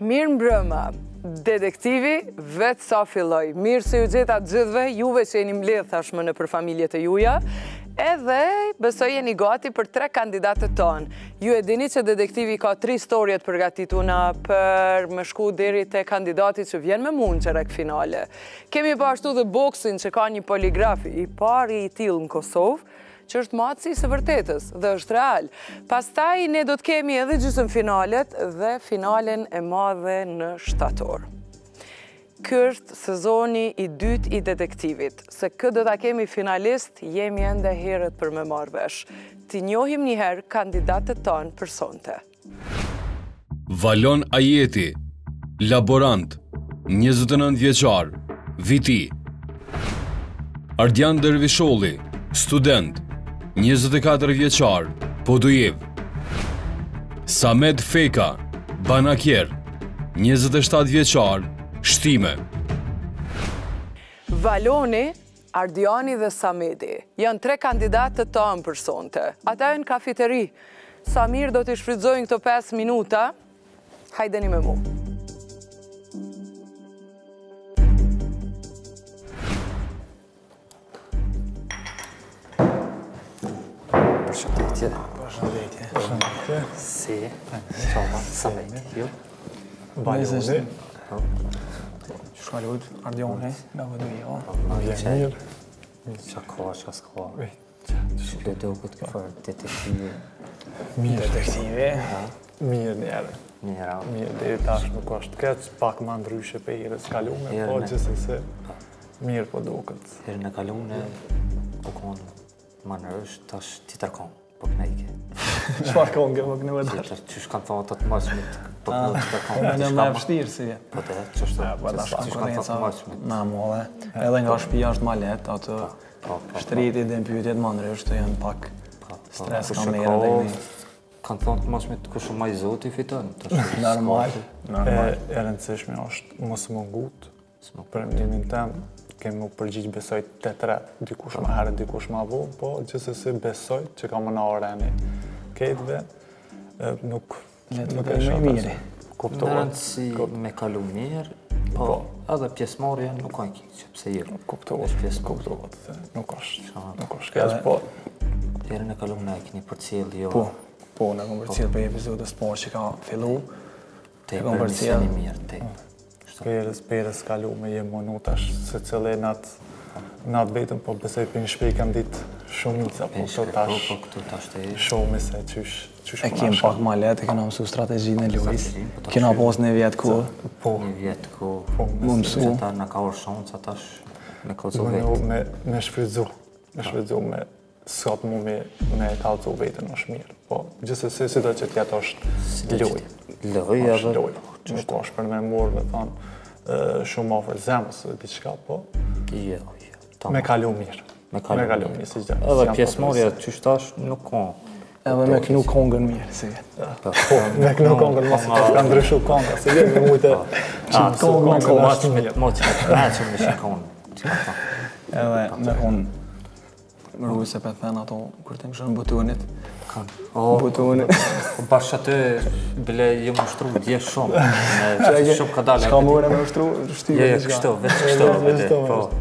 Mirë mbrëma, detektivi vetë sa filloj. Mirë se ju gjeta gjithve, juve që jeni mbledh tashmë në për familjet e juja, edhe besoj jeni gati për 3 kandidatët tonë. Ju e dini që detektivi ka 3 storjet përgatituna për më shku deri te kandidati që vjen me mund që rek finale. Kemi pashtu dhe boksin që ka një poligrafi i pari i tillë në Kosovë, që është matësi së vërtetës dhe është real. Pastaj ne do të kemi edhe gjysmë finalet dhe finalen e madhe në shtator. Ky është sezoni i dytë i detektivit. Se këtë do ta kemi finalist, jemi ende herët për me marrë vesh. Ti njohim njëherë kandidatët tonë për sonte. Valon Ajeti, laborant, 29 vjeçar, viti. Ardian Dervisholli, student, 24 vjeçar, Podujev. Samed Feka, banakjer, 27 vjeçar, Shtime. Valoni, Ardiani dhe Samedi janë 3 kandidatët tonë për sonte. Ata janë kafiteri. Samir do t'i shfrytëzojnë këto 5 minuta. Hajdeni me mu. Përshëndetje. Përshëndetje. Si? Qoma, Samedi, ju? Valoni. Shkallut, Ardioni, nga Vëduja. Mirë. Qa ka, qa s'ka? Shkle do këtë këfar detektivi. Mirë. Detektivi. Mirë njerë. Njëra. Mirë, deri tash nuk është keq, pak ma ndryshe për herës kalume, po gjithsesi mirë po duket. Herën e kalume, po konë ma nërësh, tash tjetër konë, po knejke. Çfarë konge më kënë vëdër? Tjetër, qysh kanë thonë të të mëshmit, po kënë tjetër Po konë. në më vështirë si. Po të, qështë Po ta qysh kanë thonë konkurenca të mëshmit. na mole. Edhe nga shtëpia është ma letë, atë shtriti dhe pyetjet më ndryshe të janë pak stres ka merë dhe një. Kanë thonë të mëshmit kush ma i zoti fiton. Normal. E rëndësishme është mos më ngut, për mendimin tem, kemi u përgjigj besoj 8-3, dikush më herët, dikush më vonë, po gjithsesi besoj që ka më na oreni ketëve, nuk e shoh miri. Në kuptohet. rëndësi me kalu mirë, po edhe pjesëmarrja nuk ka një që pse jirë. Kuptohet, nuk është keq, po Herën e kalume e keni përcjell jo. Po, në kom përcjell për episodës parë që ka fillu. Te kom përcjell mirë, te. perës kalume jem monu tash se cële natë vetëm, po besoj për një shpej kam ditë shumica, po këtu tash te. Shumë se qysh E kem pak ma letë, e kena mësu strategjinë e lojës. Kena pas një vjetë ku. Një vjetë ku. Më mësu. Se ta në ka orë shanca tash me kalëzu vetë. Me shfrytzu, me sot mu me kalëzu vetën është mirë. Po, gjithsesi si do që t'jetë është lojë. Lojë edhe. Nuk është për me morë me thonë shumë ofër zemës dhe diçka, po Jo. me kalu mirë. Me kalu mirë, si gjithë. Edhe pjesëmarrja qysh tash nuk ka. Edhe me knu kongën mirë, si. Po, me knu kongën mos të ka ndryshu konga, se vjen me mujtë kongën ka Moqë me meqën me shikon. Edhe me konë më rrujë se për thënë ato, kur të më shënë butonit. Butonit. Bashkë aty, bile ju më shtru dje shumë. Shumë ka dalë. Shka more me ushtru, shtyve Jo, kështu, vetë kështu.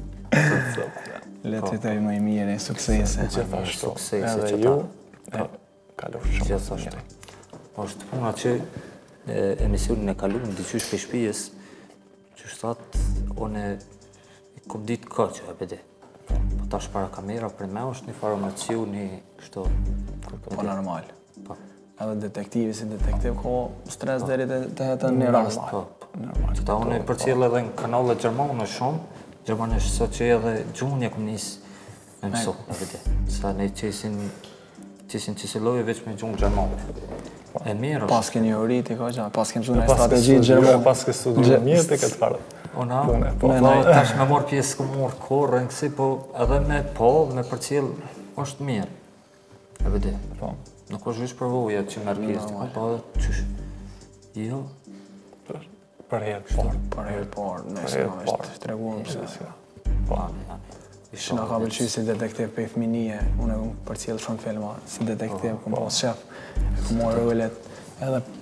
Letë të më i mire, suksese. Gjithashtu, Suksese edhe që ju ta. kalu shumë Gjithashtu. Është puna që emisionin e kalu në diqysh për shpijes, që shtatë, one i kom ditë ka që e bede. Po tash para kamera për me është një farmaciu, një kështu. Po normal. Po. Edhe detektivi si detektiv ka stres deri të hetën një rast. Po. Që ta unë përcjell edhe në kanalet gjermane shumë, gjermanisht sot që edhe gjuhën ja kom nisë me mëso, e vete. Sa ne qesin loje veç me gjuhën gjermane. E mirë është. Pas ke një oriti ka gjatë, pas ke mësu në strategi gjermane. Pas ke studiu mirë të këtë farë. Ona, Po, tash me marrë pjesë ku morë korë, në kësi, po edhe me përcjell është mirë. E vete. Po. Nuk është vishë përvoja që merë pjesë, po edhe qysh. Jo. Për herë parë. Për herë parë, nësë në është treguam se. Po. Që nga ka pëlqy si detektiv për i fëminije, unë e këmë përcjell shumë filma, si detektiv, këmë pas shef, këmë morë rollet, edhe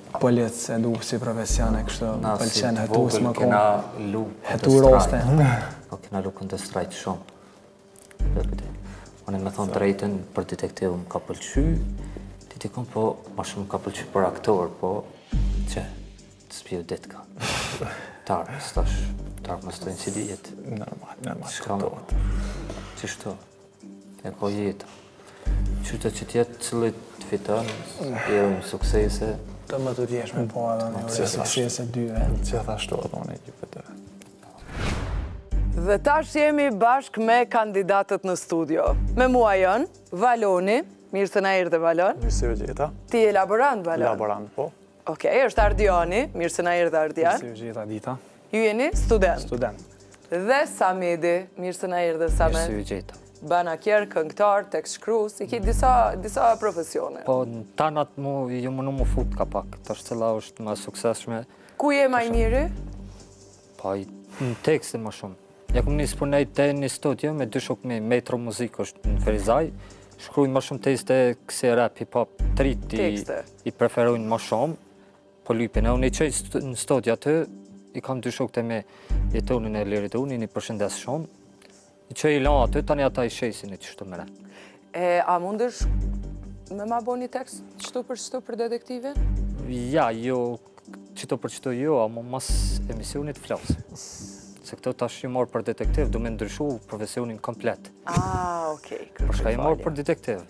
Polic e du si profesione, kështu pëlqen hetus më kena konë. lu Hetu roste. Po kena lu Counter Strike shumë. Unë me thonë drejten për detektiv më ka pëlqy, Titikon po ma shumë ka pëlqy për aktor, po që të spiju ditë ka. Tarë, stash, tarë më stojnë si dijet. Normal, Shkramot. Qështu, e ko jetë. Qytet që tjetë cëllit të fiton, jemi suksese. Të më të t'jesh me po edhe një ure suksese dyve. Gjithashtu edhe unë ekipet e. Dhe tash jemi bashk me kandidatët në studio. Me mua janë Valoni, mirë se na erdhe Valon. Mirë se u gjeta. Ti je laborant, Valon? Laborant, po. Okej, është Ardiani, mirë se na erdhe Ardian. Si u gjitha dita. Ju jeni student. Student. Dhe Samedi, mirë se na erdhe Samed. Mirë se u gjeta. Banakjer, këngëtar, tekst shkrues, i ki disa profesione. Po, në tanat ju më në më fut ka pak, tash cëla është më sukseshme. Ku je maj miri? Po, në tekstin më shumë. Ja kom njësë punaj të një studio me dy shokmi, Metro Muzik është në Ferizaj, shkrujnë më shumë tekste kësi rap, hip-hop, trit i preferojnë më shumë, po lypin. E unë i qej në studio aty, i kam dy shokte me jetonin e Liriduni, i përshëndes shumë, i qej i la aty, tani ata i shesin e qështu mëre. A mundesh me ma bo një tekst qëtu për detektive? Ja, jo, qëto për qëto jo, a mu mas emisionit flasë. Se këto tash ju morë për detektiv, du me ndryshu profesionin komplet. Okej. Përshka ju morë për detektiv.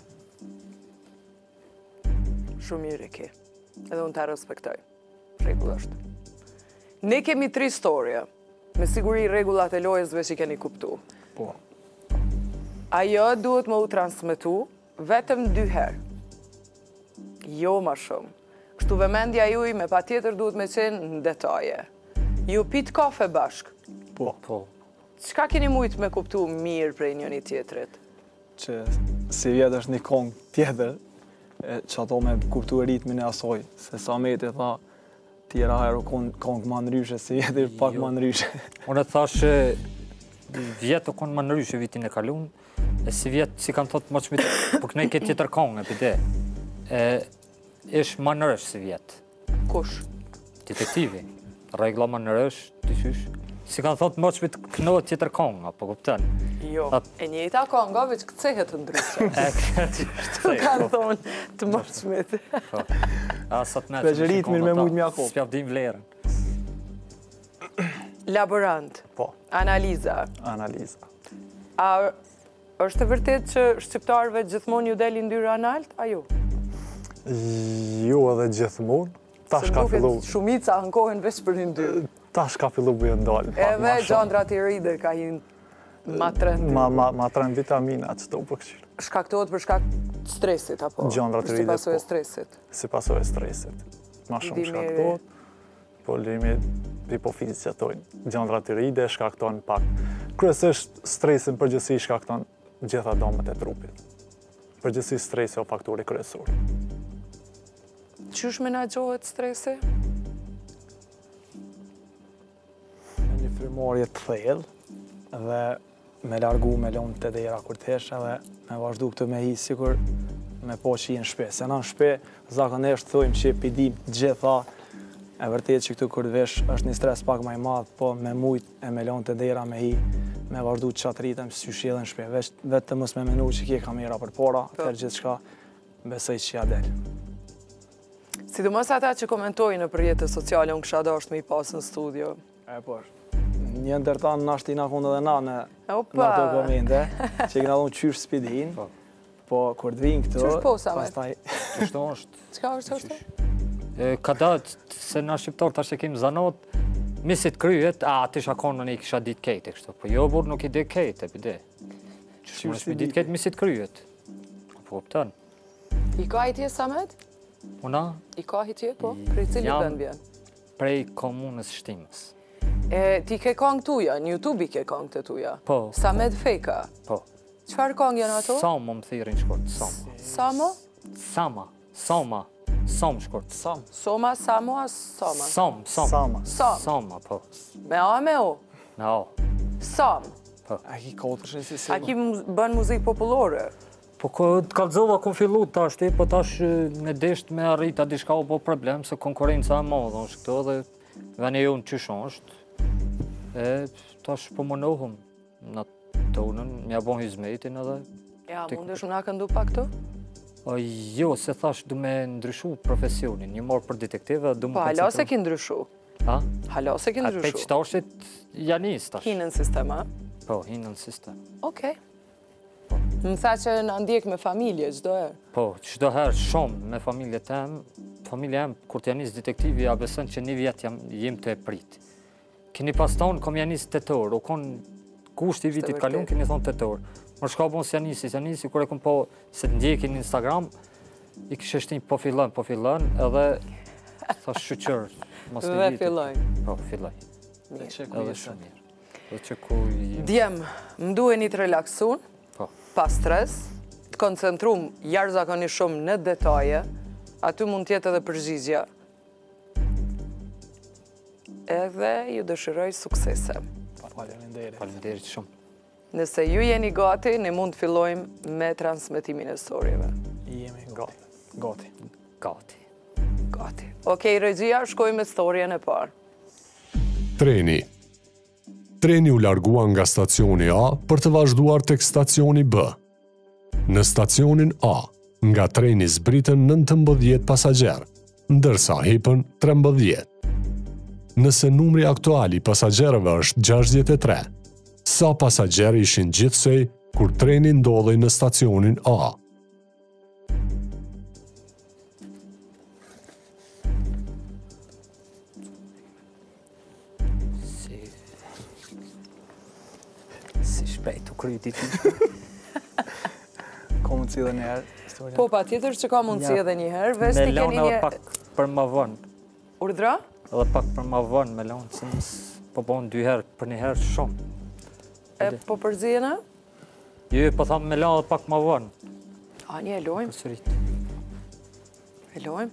Shumë mirë e ki. Edhe unë ta respektoj. Regullasht. Ne kemi 3 storje. Me siguri regullat e lojësve që keni kuptu. Po. Ajo duhet më u transmetu vetëm 2 herë. Jo ma shumë. Kështu vëmendja juj me pa tjetër duhet me qenë në detaje. Ju pit kafe bashk. Po. Qka keni mujtë me kuptu mirë prej njëni tjetrit? Që si vjetë është një kongë tjetër, që ato me kuptu ritmin e asoj, se Sameti tha tjera herë kongë ma nëryshe, si vjetë pak ma nëryshe. Unë e thash vjetë o konë ma nëryshe vitin e kalun, e si vjetë si kanë thotë më qmit, po kënej këtë tjetër kongë, pide. Ish ma nërësh si vjetë. Kush? Detektivi. Regla ma nërësh, dyqysh. Si kanë thotë më qmit kënohet tjetër kongë, po kupten. Jo, e njëta konga veç këcehet të ndryshë. Të kanë thonë të mërçmit. Veç ritmin me mujtë mja kopë. Spjavdim vlerën. Laborant. Po. Analiza. A është e vërtet që shqiptarëve gjithmonë ju delin ndyra analt, a ju? Jo edhe gjithmonë. Tash ka fillu. Shumica ankohen veç për një ndyrë. Tash ka fillu bëjë ndalë. Edhe gjandrat i ride ka hinë ma trend. Ma trend vitaminat që të u përkëshirë. Shkaktohet për shkak stresit, apo? Gjandrat i ride, Si pasoj e stresit. Si pasoj e stresit. Ma shumë shkaktohet. Po limi hipofizit që tojnë. Gjandrat i ride shkakton pak. Kryesisht stresin përgjësi shkakton gjitha domët e trupit. Përgjësi stresi o faktori kryesor. Qysh menaxhohet stresi? Me një frymorje të thellë dhe me largu me lonë të dera kur të hesh edhe me vazhdu këtë me hi sikur me po që i në shpe. Se na në shpe, zakonisht thojmë që pidim gjitha, e vërtet që këtu kur të vesh është një stres pak maj madh, po me mujt e me lonë të dera me hi, me vazhdu të qatë rritëm si shi edhe në shpe. Vetë të mos me menu që kje kamera për para, tërë gjithë shka besoj që ja del. Sidomos ata që komentojnë në përjetët sociale, unë kësha dasht me i pasë në studio. Po, një ndërtan në ashtë i nakon edhe na në Opa! ato komente, që i këna dhonë qysh s'pidin, po kur të vinë këto... Qysh po, Samet? Qështu është? Qka është është? Ka datë se na shqiptar tash e kemë zanot, misit kryet, të isha konë në i kisha ditë kejtë, kështu. Po jo, burë nuk i dhe kejtë, e pide. Qështë më nëshmi ditë kejtë misit kryet. Po kuptan. I ka i tje, Samet? Una? I ka i tje, po? Prej cili vend vjen? Prej komunës Shtimës. Ti ke kongë tuja, në YouTube i ke kongë të tuja? Po. Samet Fejka? Po. Qfar kongë janë ato? Samo më thirin shkort, Samo. Samo? Sama. Som shkort. Soma, Samo, a Sama? Som. Sama, po. Me A, me O? Me O. Sam. A ki 4 si A ki bën muzikë popullore? Po të kalzova ku fillu tash, po tash me desht me arrita diçka o po problem, se konkurenca e madhe është këto dhe veni jonë qysh është. E tash po mënohëm në tonën, mja bon hizmetin edhe. Ja, mundesh më na këndu pak këtu? Jo, se thash du me ndryshu profesionin, një morë për detektive, du Po, hala se ki ndryshu. Ha? Hala se ki ndryshu. Pe qëtashit janis tash. Hinë në sistem, a? Po, hinë në sistem. Okej. Më tha që në ndjek me familje, gjdo e? Po, çdo herë shumë me familje tem, familja em, kur t'janis detektivi, ja besën që një vjetë jem të e prit. Kini pas tonë, kom janis tetor, o kon kusht i vitit kalun, kini thonë tetor. Më shka bon si janisi, kur e kom po se të ndjekin Instagram, i kështë shtin po fillon, edhe thash shqyqër, mos një vitit. Dhe filloj. Po, filloj. Edhe shumë mirë. Dhe që ku i... Djem, më duheni të relaksun, pa stres, të koncentrum jashtëzakonisht shumë në detaje, aty mund tjetë edhe përgjigja. Edhe ju dëshiroj suksese. Faleminderit. Faleminderit shumë. Nëse ju jeni gati, ne mund të fillojmë me transmetimin e storyve. Jemi gati. Gati. Okej, regjia, shkojmë me storyen e parë. Treni. Treni u largua nga stacioni A për të vazhduar tek stacioni B. Në stacionin A, nga treni zbritën 19 pasagjerë, ndërsa hipën 13. Nëse numri aktual i pasagjerëve është 63, sa pasagjerë ishin gjithsej kur treni ndodhej në stacionin A? Shpejt u kryti ti. Ka mundësi edhe njëherë historia? Po, pa tjetër që ka mundësi edhe njëherë, veç të Me keni lanë edhe një... pak për ma vënë. Urdra? Edhe pak për ma vënë me lanë, se nësë po bon 2 herë, për 1 herë shumë. E po përzijena? Jo, po thamë me lanë edhe pak ma vënë. A, një e lojmë. Për sërit. E lojmë.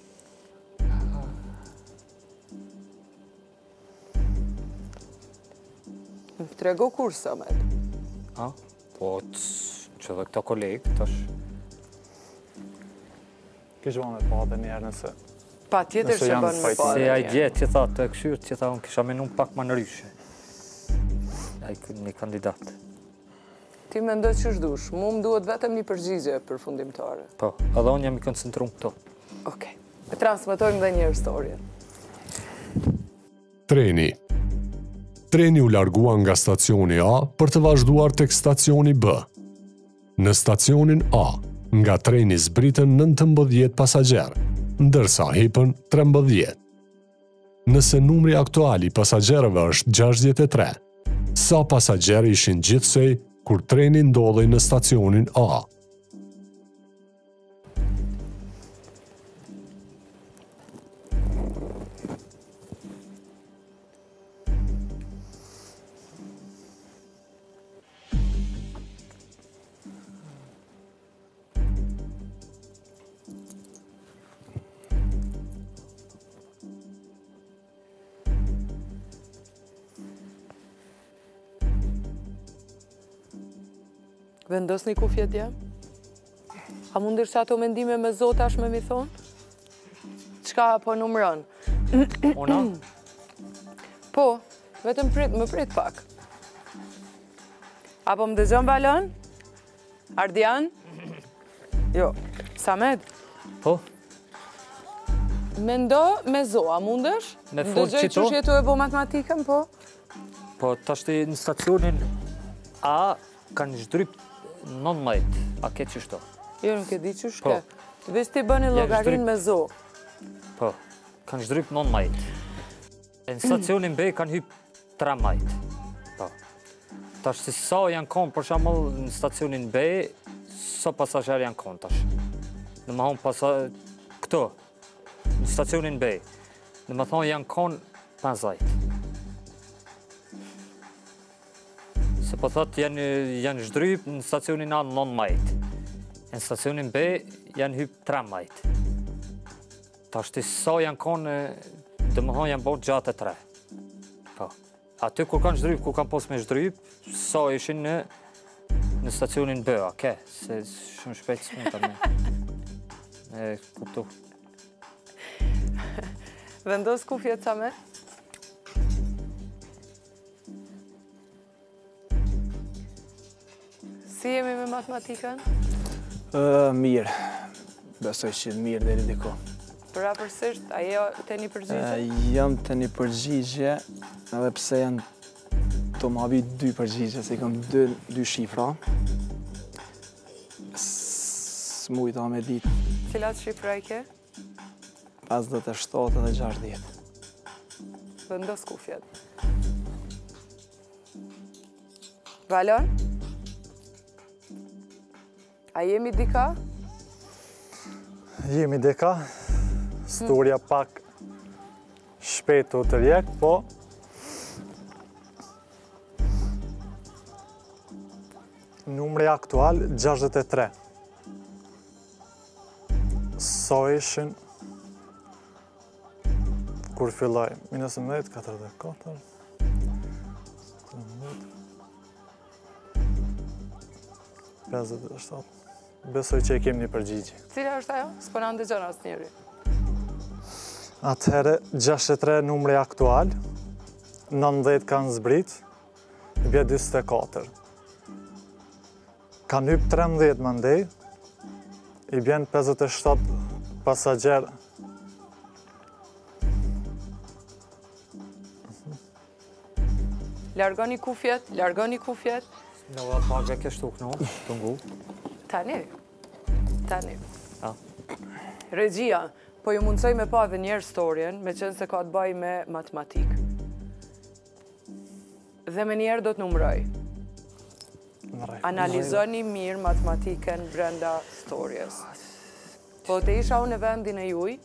Më trego kur, Samet? Ha? Po, që dhe këta kolegë, tash. Kishë bënë me pa dhe njerë nëse... Pa tjetër që bënë me pa Se dhe a i njerë. gjetë që tha të këshyrë, që tha unë kisha menu pak ma në ryshe. A i një kandidat. Ti me ndoj që shdush, mu më duhet vetëm një përgjigje për fundimtare. Po, edhe unë jam i koncentrum këto. Okej. E transmetojmë dhe njerë storjen. Treni. Treni u largua nga stacioni A për të vazhduar tek stacioni B. Në stacionin A, nga treni zbritën 19 pasagjerë, ndërsa hipën 13. Nëse numri aktual i pasagjerëve është 63, sa pasagjerë ishin gjithsej kur treni ndodhej në stacionin A? Vendos një kufje dje? A mundir që ato mendime me zota është me mi thonë? Qka po numëron? Ona? Po, vetëm më prit pak. Apo më dëgjon balon? Ardian? Jo. Samet? Po? Mendo me zo, a mundesh? Me fort Dëgjoj qito? që jetu e bo matematikën, po? Po, tashti në stacionin A kanë zhdryp 19, a ke qështo? Jo, nuk e di që Po. shke. Vesh ti bëni llogarin me zo. Po, kanë zhdryp 19. E në stacionin B kanë hyp 13. Po. Tash si sa janë konë, për shembull në stacionin B, sa pasazher janë konë tash. Në më thonë këto, në stacionin B, në më thonë janë konë 50. Se po thot janë zhdryp në stacionin A 19. Në stacionin B janë hyp 13. Tashti sa janë konë, dhe më thonë janë bërë gjatë 3. Po. Aty kur kanë zhdryp, kur kanë pos me zhdryp, sa ishin në Në stacionin B, ke, se shumë shpejt s'mund me kuptu. Vendos kufjet sa me. Si jemi me matematikën? Mirë. Besoj që mirë deri diku. Përapërsisht, a je të një përgjigje? Jam të një përgjigje, edhe pse janë të më habi 2 përgjigje, se i kam 2 shifra. S'mujta me ditë. Cilat shifra i ke? 57 dhe 60. Vendos kufjet. Valon? A jemi dika? Jemi dika, storja pak shpejt të rjek, po numri aktual 63. Sa ishin kur filloj? Minus 19, 44, 57. Besoj që e kem një përgjigje. Cila është ajo? S'po na ndëgjon asnjëri. Atëherë, 63 numri aktual, 19 kanë zbrit, i bje 24. Kanë hyp 13 më ndej, i bjen 57 pasagjer. Largoni kufjet, largoni kufjet. Në va pagë ke shtuk, no? Të ngu. Tani. Ja. Regjia, po ju mundsoj me pa dhe njerë storjen, me qenë se ka të baj me matematikë. Dhe me njerë do të numroj. Analizoni mirë matematikën brenda storjes. Po të isha unë në vendin e juj,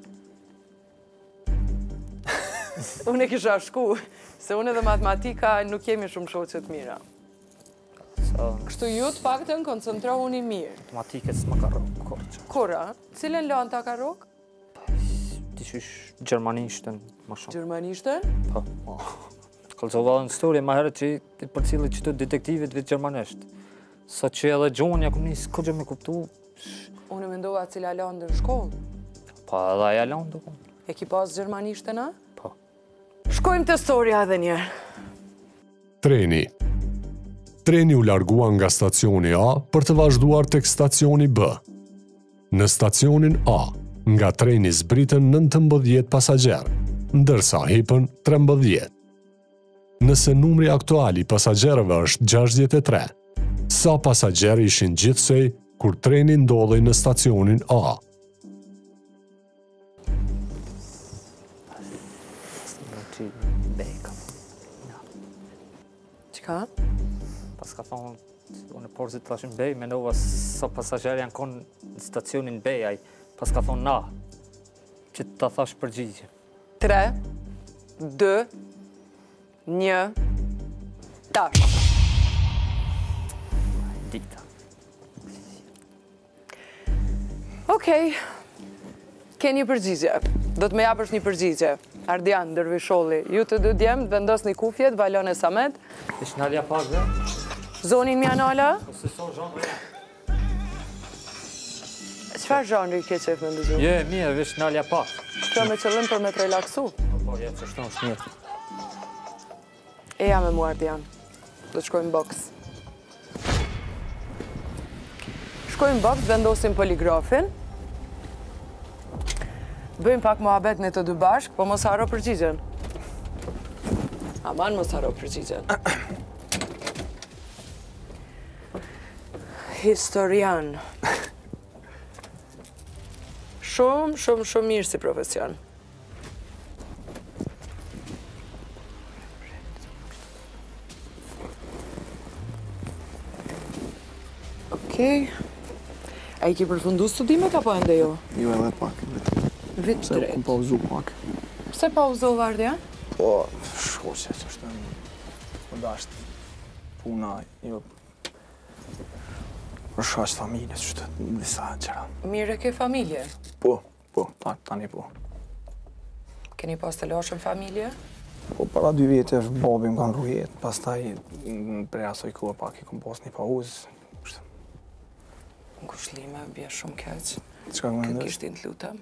unë e kisha shku, se unë edhe matematika nuk kemi shumë shoqet mira. Kështu ju të paktën koncentrohuni mirë. Matematikët s'ma ka rogë, korqë. Kura? Cilën lanë ta ka rogë? Dishysh gjermanishtën, ma shumë. Gjermanishtën? Po. Kalzova në storje ma herët që për cilë që të detektivit vetë gjermanisht. Sa që edhe gjonja ku njësë këtë gjë me kuptu. Unë e mendova cila lanë në shkollë. Pa edhe aja lanë do konë. E ki pas gjermanishtën, a? Po. Shkojmë të storja edhe njerë. Treni. Treni u largua nga stacioni A për të vazhduar tek stacioni B. Në stacionin A, nga treni zbritën 19 pasagjer, ndërsa hipën 13. Nëse numri aktual i pasagjerëve është 63, sa pasagjer ishin gjithsej kur treni ndodhej në stacionin A? Qka? Pas ka thonë, unë e porëzit të thashin bej, mendova sa pasagjerë janë konë në stacionin bej, pas ka thonë na, që të thash përgjigje. 3, 2, 1, tash. Dita. Okej, ke një përgjigje. Do të me japësh një përgjigje. Ardian, Dervisholli, ju të dy djemë, vendos një kufjet, Valon e Samet. Ish nalja pak dhe? Zonin Mjanala. Ose so zhanre? Qëfar zhanri ke qef me ndëgju? Je, mirë, vish nalja pak. Kjo me qëllim për me të relaksu. Po, je, që shtonë është mirë. E jam e mu Ardian. Do të shkojmë boks. Shkojmë boks, vendosim poligrafin. Bëjmë pak muhabet në të dy bashkë, po mos haro përgjigjen. Aman mos haro përgjigjen. Historian. Shumë mirë si profesion. Okej. A i ki përfundu studimet apo ende jo? Jo edhe pak, Vitë se drejt. kum pauzu pak. Pse pauzova Ardian? Po, shkoqe që është më dashtë puna, jo, për shkaq familjes, që të disa qëra. Mire ke familje? Po, tani po. Keni pas të lashën familje? Po para 2 vite është babi më kanë rrujet, pastaj prej asoj kohë pak I kom pas një pauzë. Ngushlime, bje shumë keq. Çka më mendosh? Kishtin të lutem.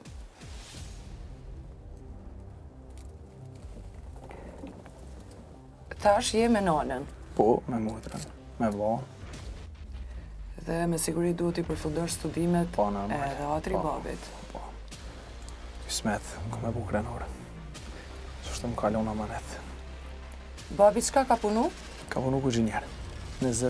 Tash je me nanën. Po, me motrën, me vllain. Dhe me siguri duhet I përfundosh studimet Po, normal. edhe atri babit. Po. Kismet, ku me bu krenore. Ç'është më kalon amanet. Babi çka ka punu? Ka punu kuzhinier. 20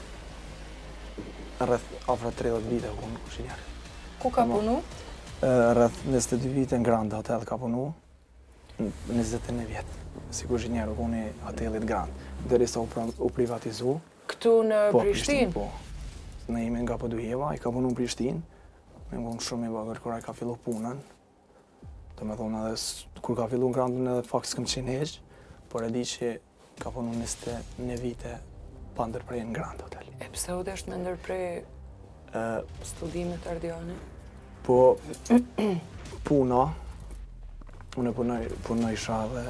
rreth afro 30 vite ku punu kuzhinier. Ku ka punu? Rreth 22 vite në Grand Hotel ka punu. 21 vjet. Si kuzhinier ku punu hotelit Grand. Derisa u privatizu. Këtu në Po, Prishtinë? Po. Ne jemi nga Podujeva, I ka punu në Prishtinë. Me më shumë I vogël kur ai ka fillu punën. Do me thonë edhe kur ka fillu në Grandën edhe fakt s'kam qenë heq, por e di që ka punu 21 vite pa ndërprej në Grand Hotel. E pse u desh me ndërprej studimet ardiane? Po puna, unë punojsha dhe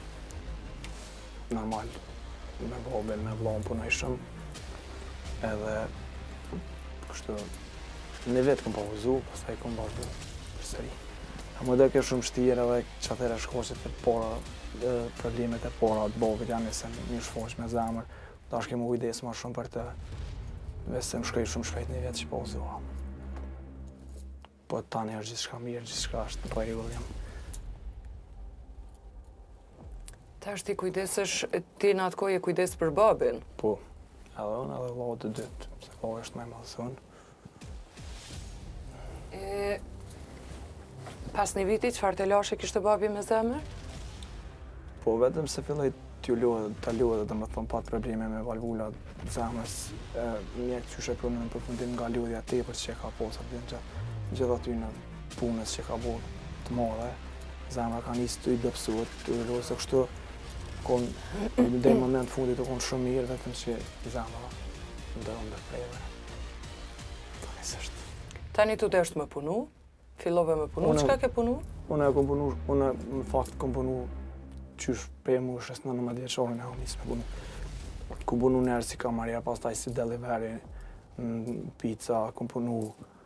normal me babin, me vllahun punojshëm edhe kështu në vetë kom pauzu, pastaj kom vazhdu përsëri. A më dhe ke shumë vështirë edhe që atëherë shkoqet e para, problemet e para të babit janë se një shfoq me zemër, tash kemë kujdes më shumë për të, vetë më shkoj shumë shpejt një vetë që pauzua. Po tani është gjithçka mirë, gjithçka është në rregull jam. Tash ti kujdesesh, ti në atë kohë je kujdes për babin? Po, edhe unë edhe vllau të dytë, se vllau është më I madh se unë. Pas një viti, çfarë të lashe kishte babi me zemër? Po vetëm se filloi t'ju luhet, domethënë pat probleme me valvulat zemrës, mjek qyshe punën në përfundim nga lodhja tepër që ka posë aty gjithë aty në punës që ka bërë të madhe. Zemra ka nisë të I dopsuat, të losë kështu, në moment fundit u konë shumë mirë, vetëm që zemra ndërën dhe prejve. Tani s'është. Tani tu të është me punu? Fillove me punu? Çka ke punu? Unë në fakt kom punu qysh prej moshës 19 vjeçare në nisë me punu. Ku punu njerë si kamarja, pastaj si delivery, pizza, kom punu.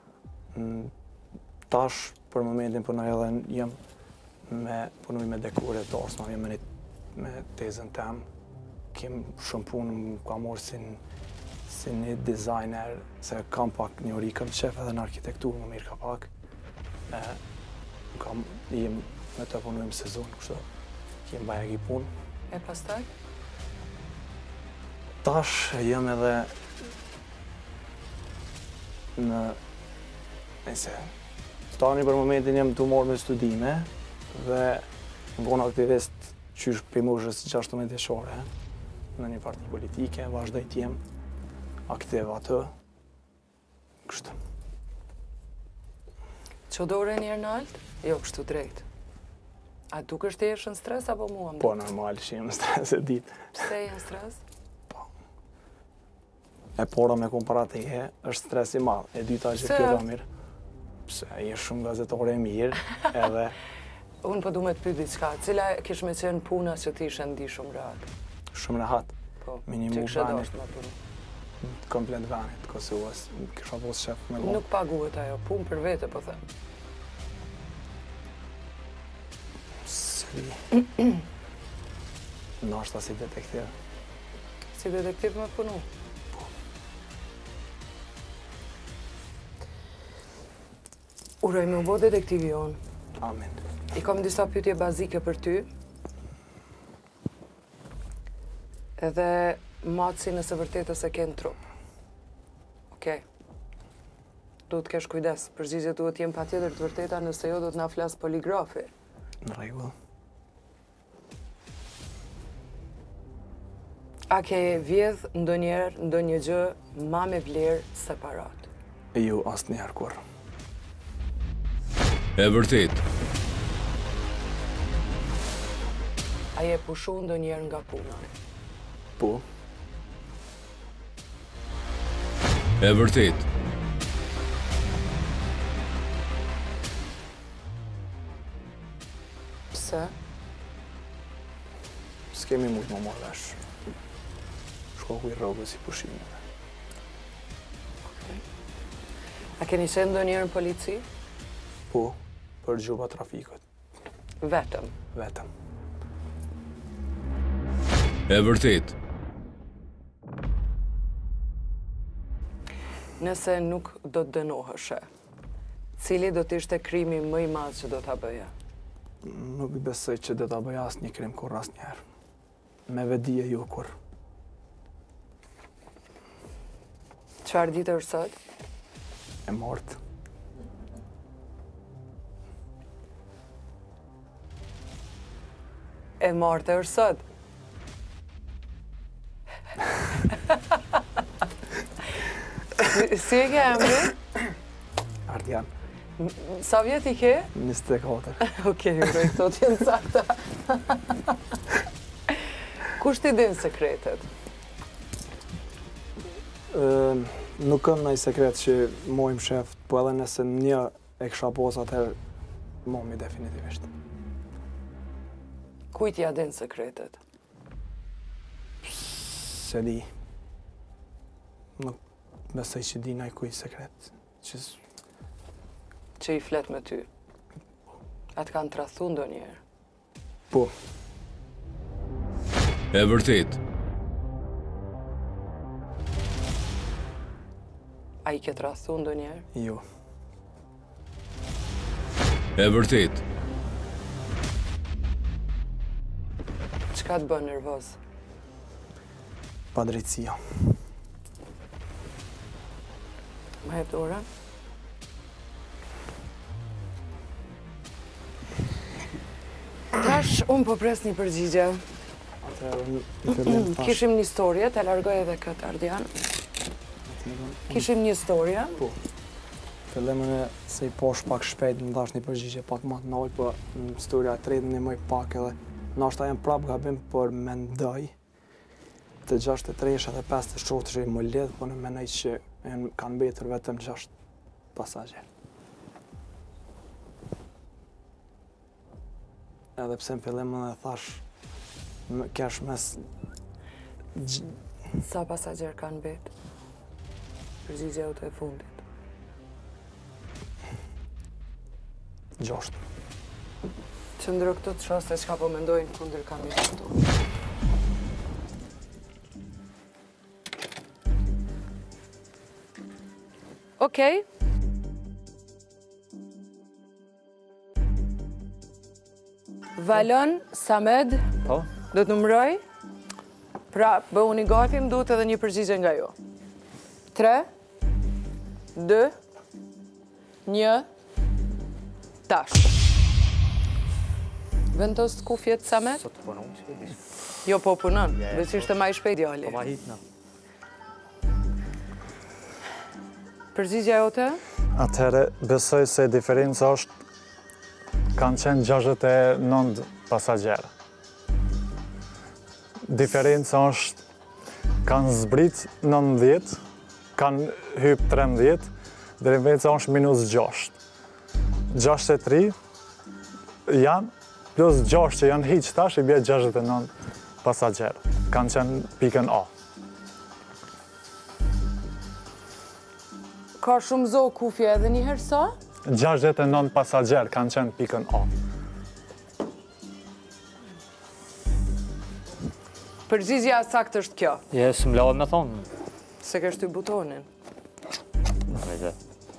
Tash, për momentin punoj edhe jem punuj me dekore të arsma, jem me tezën tem. Kem shumë punë, ka morë si një designer, se kam pak një ori, kam qef edhe në arkitekturë, më mirë ka pak. Jem me të punujmë sezon, kështu, jem bajagi punë. E pastaj? Tash jem edhe tani për momentin jem të morë me studime dhe më bon aktivist qysh për moshës 16 vjeçare në një parti politike, vazhdoj t'jem aktiv atë, kështu. Që dore njerë në altë? Jo, kështu drejt. A dukesh të jesh në stres apo mua? Po, normal që jem në stres e ditë. Pse je në stres? Po. E para me komparative është stres I madh, e dyta që kjo mirë. Pse, je shumë gazetore e mirë, edhe... Unë po du me të pyet diçka, cila kish me qenë puna që ti ishe ndi shumë rahat? Shumë rahat. Po, minimum që kishe dashur me punu? Komplet venit, Kosovës, kisha pos shef me lo. Nuk paguhet ajo, punë për vete, po them. Si... Nashta si detektiv. Si detektiv me punu? Po. Uroj me u bo detektivi jonë. Amin. I kam disa pyetje bazike për ty. Edhe matësi nëse vërtetës e ke në trup. Okej. Duhet kesh kujdes. Përgjigjet duhet jem patjetër të vërteta, nëse jo do të na flas poligrafi. Në rregull. A ke vjedh ndonjëherë ndonjë gjë ma me vlerë separat? Jo, asnjëherë kur. E vërtet. A je pushu ndonjëherë nga puna? Po. E vërtet. Pse? s'kemi mujtë më marrë vesh. Shkoku i rrogës i pushimeve. A keni qenë ndonjëherë në polici? Po, për gjuba trafikut. Vetëm. Vetëm. E vërtet. Nëse nuk do të dënoheshe, cili do t'ishte krimi më i madh që do t'a bëja? Nuk besoj që do t'a bëja asnjë krim kur asnjëherë. Me vedije jo kur. Çfarë ditë është sot? E martë. E martë është sot. Si e ke emri? Ardian. Sa vjet i ke? 24. Okej, këto t'jenë sakta. Kush t'i din sekretet? Nuk kam ndonjë sekret që mojmë shef, po edhe nëse një e kisha pos atëherë, momi definitivisht. Kujt ja din sekretet? Se di. Nuk besoj që di najkuj sekret. Që i flet me ty. Atë kanë tradhtu ndonjëherë. Po, E vërtet. A i ke tradhtu ndonjëherë? jo. E vërtet. Çka të bën nervoz? Pa drejtësia. Ma jep dorën? Tash, unë po pres një përgjigje. Atëherë, në fillim thash, Kishim një historie, të largoj edhe këtë Ardian. Kishim një historie. fillimin e se i posh pak shpejt, më dash një përgjigje pak më të nol, po në historia e tretë një mëj pak edhe nashta jem prap gabim, por mendoj të 63 dhe 5 të shotëshe i më lidh, po në menaj që kanë betur vetëm 6 pasagjer. Edhe pse në fillim edhe thash, kesh mes Sa pasagjer kanë betë? Përgjigje auto e fundit. 6. Qëndro këto të shoh se çka po mendojnë kundër kandidatu. Okej. Valon, Samed, Po? do të numëroj? Pra, bëhuni gati, më duhet edhe një përgjigje nga ju. 3, 2, 1, tash. Vendos kufjet, Samed? Sot punon që e Jo, po punon, veç ishte ma i shpejt djali. ma hitna. Përgjigja jote? Atëherë, besoj se diferenca është kanë qenë 69 pasagjerë. Diferenca është kanë zbrit 19, kanë hyp 13, diferenca është minus 6. 63 janë, plus 6 që janë hiq tash, i bje 69 pasagjerë. Kanë qenë pikën A. Ka shumë zo kufje edhe një herë sa? 69 pasagjerë kanë qenë pikën A. Përgjigja saktë është kjo, Jes, më lavë me thonë. se ke shty butonin. Vete.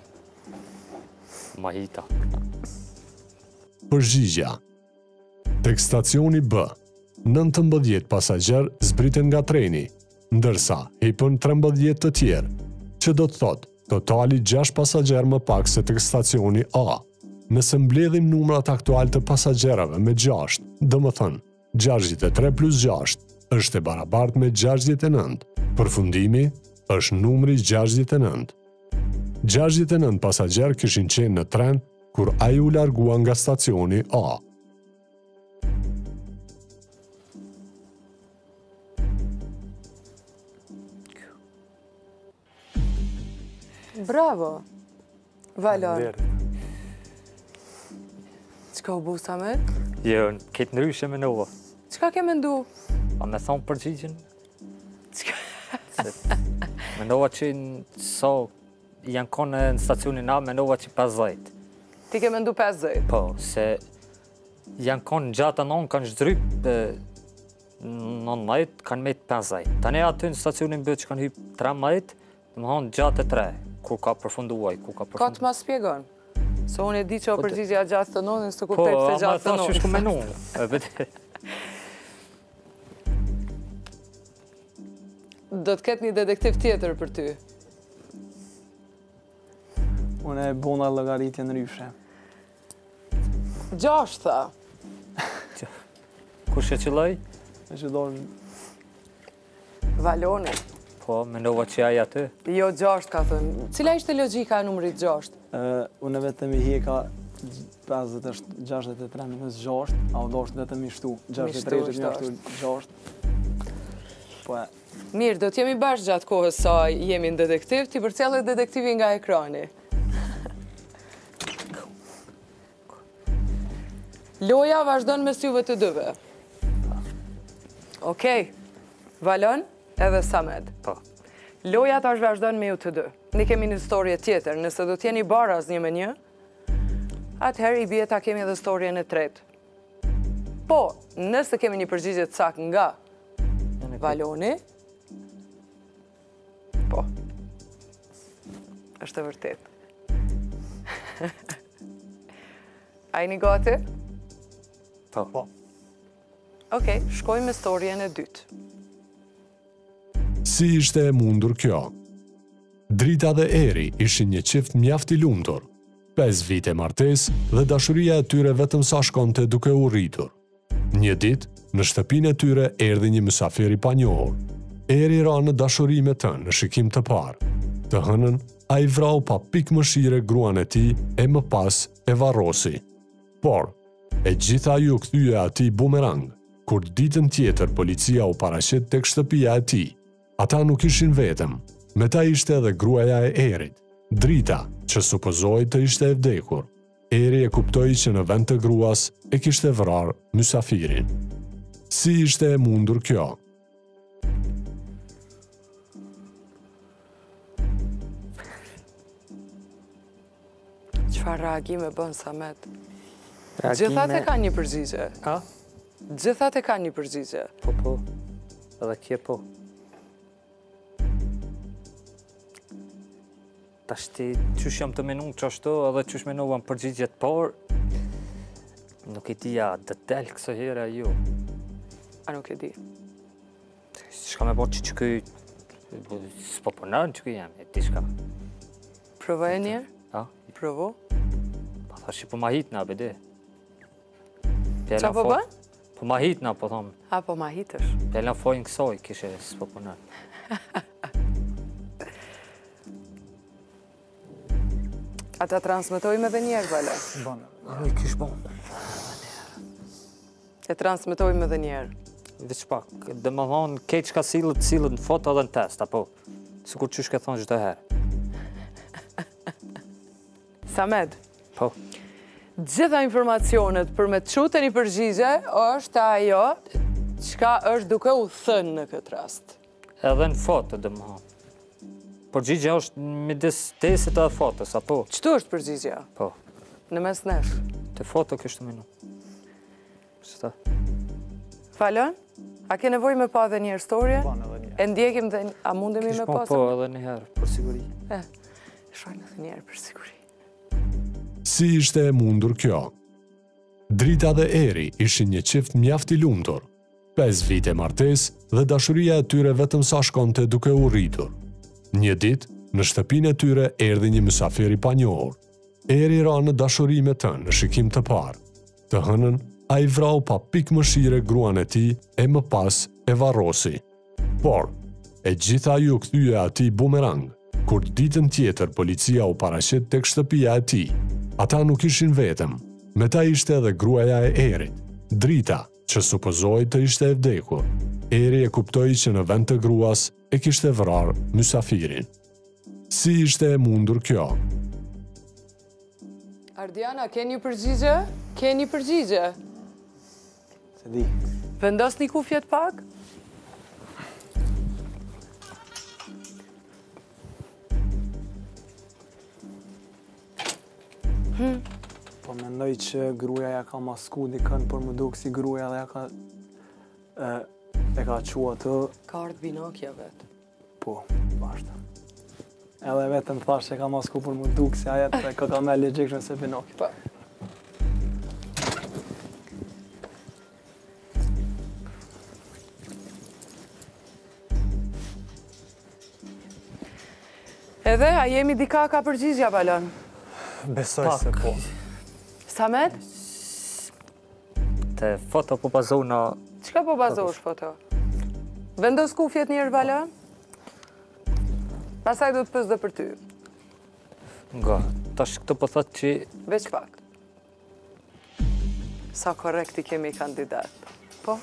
Ma hita. Përgjigja. Tek stacioni B, 19 pasagjer zbriten nga treni, ndërsa hipën 13 të tjerë, që do të thotë totali 6 pasagjer më pak se tek stacioni A. Nëse mbledhim numrat aktual të pasagjerave me 6, dhe më thënë, 63 plus 6 është e barabart me 69. Përfundimi është numri 69. 69 pasagjer kishin qenë në tren kur ai u largua nga stacioni A. Bravo! Valon, Faleminderit. çka u bu, Samet? Jo, këtë ndryshe me nova. Çka ke mendu? Pa me thonë përgjigjen? Mendova që janë konë në stacionin A, mendova që 50. Ti ke mendu 50? Po, se janë konë gjatë anon, kanë zhdryp 19, kanë met 50. Tani aty në stacionin B që kanë hyp 13, më thonë gjatë 3, kur ka përfunduaj, Ka të ma spjegon? Se unë e di që o përgjigja gjatë të nonin, së kuptet se gjatë të nonin. Po, ama e thashë shku menu. Do të ketë një detektiv tjetër për ty. Unë e bona llogaritje në ryshe. 6, tha. Kush e qëlloj? E që dorë... Valoni. Po, mendova që aja aty. Jo, 6 ka thënë. Cila ishte logjika e numrit 6? Unë vetëm i hieka 50 është 63 minus 6, a u doshtë vetëm i shtu. 63 është një shtu 6. Po e... Mirë, do t'jemi bashkë gjatë kohës sa jemi në detektiv, ti përcjellë detektivi nga ekrani. Loja vazhdon mes juve të dyve. Okej. Valon edhe Samed. Po. Loja tash vazhdon me ju të dy. Ne kemi një historie tjetër, nëse do t'jeni baraz 1-1, atëherë i bie ta kemi edhe historien e tretë. Po, nëse kemi një përgjigje të saktë nga Valoni, po, është e vërtet. A jeni gati? Po. Okej, shkojmë me storjen e dytë. Si ishte e mundur kjo? Drita dhe Eri ishin një qift mjaft i lumtur. 5 vite martes dhe dashuria e tyre vetëm sa shkonte duke u rritur. Një ditë, në shtëpinë e tyre erdhi një mysafir i panjohur. Eri ra në dashuri me të në shikim të parë. Të hënën, a i vrau pa pikë mëshire gruan e tij e më pas e varrosi. Por, e gjitha ju kthye atij bumerang, kur ditën tjetër policia u paraqet tek shtëpia e tij. Ata nuk ishin vetëm, me ta ishte edhe gruaja e Erit, Drita, që supozoi të ishte e vdekur. Eri e kuptoi që në vend të gruas e kishte vrarë mysafirin. Si ishte e mundur kjo? Çfarë reagime bën Samet? Gjithat e kanë një përgjigje. A? Gjithat e kanë një përgjigje. Po. Edhe kje po. Tashti, qysh jam të menu që ashtu, edhe qysh menova në përgjigjet por, nuk i dija detel këso hera ju. A nuk e di? Shka me bërë që këj, s'po përnën që këj jam, e ti shka. Provoj e njerë? A? Provo? Pa thashi, po ma hit na, bede. Qa po bën? Po ma hit na, po thomë. A, po ma hitësh. Pjellën fojnë kësoj, kishe s'po përnën. A ta transmetojmë edhe njerë, Vala? Bënë. Jo, i kish bon. E transmetojmë edhe njerë. Veç pak, dhe më thonë, kej që ka silët në foto edhe në test, apo? Sikur qysh ke thonë gjithë herë. Samed, Po. gjitha informacionet për me të qute një përgjigje është ajo qka është duke u thënë në këtë rast. Edhe në foto, dhe më thonë. Përgjigja është midis tesit edhe fotos, apo? Qëtu është përgjigja? Po. Në mes nesh. Te foto kështë menu. Qëta? Falon? A ke nevoj me pa dhe njerë storje? Bënë edhe njerë. E ndjekim dhe a mundemi me pa? Po, edhe njëherë, për siguri. Shojnë edhe njerë për siguri. Si ishte e mundur kjo? Drita dhe Eri ishin një qift mjaft i lumtur. 5 vite martes dhe dashuria e tyre vetëm sa shkonte duke u rritur. Një ditë, në shtëpinë e tyre erdhi një mysafir i panjohur. Eri ra në dashuri me të në shikim të parë. Të hënën, a i vrau pa pikë mëshire gruan e tij e më pas e varrosi. Por, e gjitha ju kthye atij bumerang, kur ditën tjetër policia u paraqet tek shtëpia e tij. Ata nuk ishin vetëm, me ta ishte edhe gruaja e Erit, Drita, që supozoi të ishte e vdekur. Eri e kuptoi që në vend të gruas e kishte vrarë mysafirin. Si ishte e mundur kjo? Ardiana, ke një përgjigje? Ke një përgjigje? Se di. Vendos një kufjet pak? Po mendoj që gruaja ja ka masku dikën, por më duk si gruaja dhe ja ka e ka qua të, Ka ardhë binokja vetë. po, bashkë. Edhe vetëm thash që ka masku, por më duk si aja të ka me legjikshme se Pinokjo. Po. Edhe, a jemi dika ka përgjigja, Balon? Besoj se po. Samet, Te foto po bazona qka po bazosh foto? Vendos kufjet njërë, Balon? Pasaj do të pës dhe për ty. nga. Tash këto po thot që Veç pak. Sa korekti kemi kandidat. Po?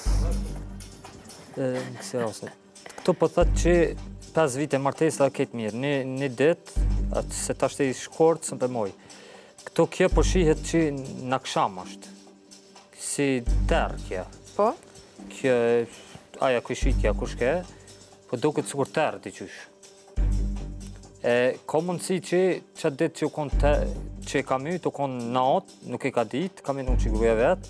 në kësi rase. Këto po thot që 5 vite martesa ketë mirë. Një ditë, atë se tash të i shkort, së më përmoj. Këto kjo po shihet që në ksham është. Si terë kja. Po? Kjo, aja këshitja kushke, po do këtë sikur terë t'i qysh. Ka mundësi që qatë ditë që u konë që e kam ytë, u konë natë, nuk e ka ditë, kam e nuk që gruja vetë.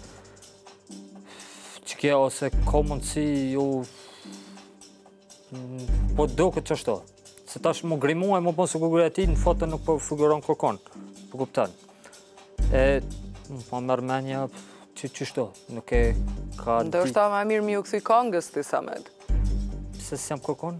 Që kja ose ka mundësi ju... Po do këtë qështo. Se tash mu grimuaj, mu bon se gruja ti në foto nuk po figuron kërkon. Po kuptan. Po mërë menja që qështo. Nuk e ka ditë. Ndoshta ma mirë mi u këthy kongës ti, Samet. Pse s'jam kërkon?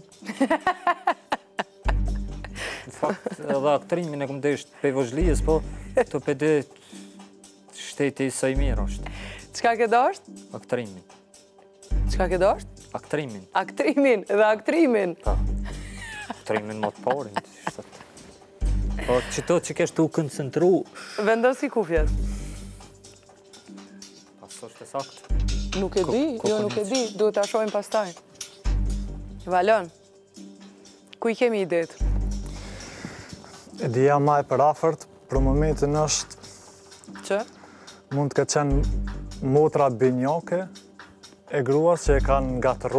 Në fakt, edhe aktrimin e këmë deshtë pe vëzhlijës, po të pede shteti sa i mirë është. Qka ke dosht? Aktrimin. Qka ke dosht? Aktrimin. Aktrimin dhe aktrimin. Pa. Aktrimin më të parin. Po që to që kesh të u koncentru... Vendosi kufjet. Pas është e saktë. Nuk e di, jo nuk e di, duhet ta shohim pastaj. Valon, ku i kemi idet? Ideja ma e përafërt, për momentin është Që? mund të qenë motra binjoke e gruas që e kanë ngatëru.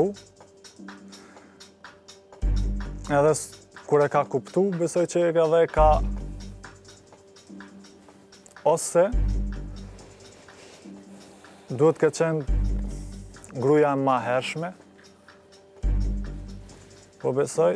Edhe kur e ka kuptu, besoj që edhe ka... Ose duhet të qenë gruaja ma hershme, po besoj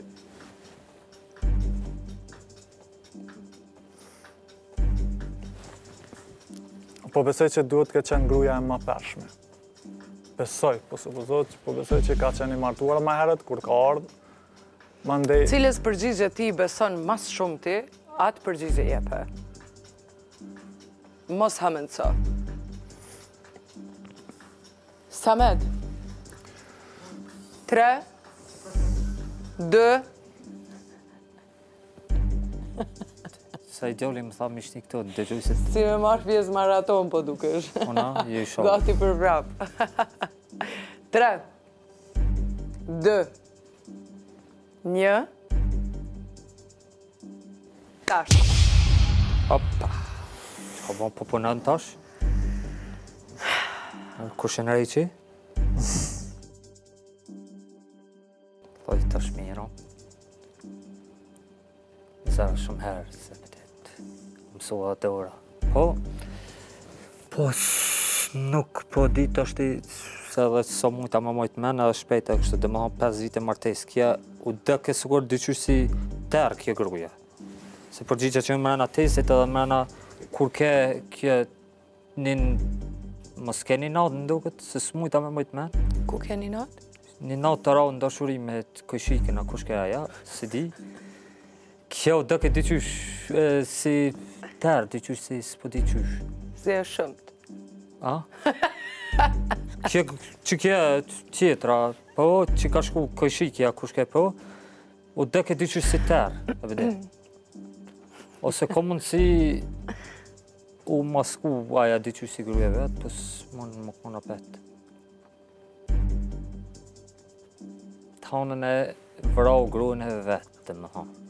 që duhet të qenë gruaja e ma përshme. Besoj, po besoj që ka qenë i martuar ma herët, kur ka ardhë, mandej... Cilës përgjigje ti beson mas shumë ti, atë përgjigje jepe. Mos hamendso. Samet. 3, 2, Sa i djoli më tha mishti këto, dëgjuj se... si me marrë pjesë maraton po dukesh. Ona, je i shohë. Gati për vrap. 3, 2, 1, tash. Opa. Qka bon po punën tash? Kush e në rejqi? Thoj tash miro. Zara shumë herë, se me detë. Mësua të ora. Po, nuk po ditë është i... Se edhe sa mujta më mojtë menë edhe shpejta kështë dhe më hanë 5 vite martes. Kja u dëke sigur dyqysh si terë kjo gruja. Se përgjigja që më mërëna tesit edhe mërëna kur ke kjo një... Mos ke një natë në duket, se së mujta me mojtë menë. Ku ke një natë? Një natë të rau në dashuri me të këshikin, a kush ke aja, si di. Kjo dëke dyqysh si terë, dyqysh si s'po dyqysh. Si e shëmt. A? Që kje tjetra, po, që ka shku këshikja, kush ke po, u dëke dyqysh si terë, e vede. Ose ka mundësi u masku aja dyqysh si gruja vetë, pës mund më kona petë. Tanën e vrau gruën e vetë, dhe më thonë.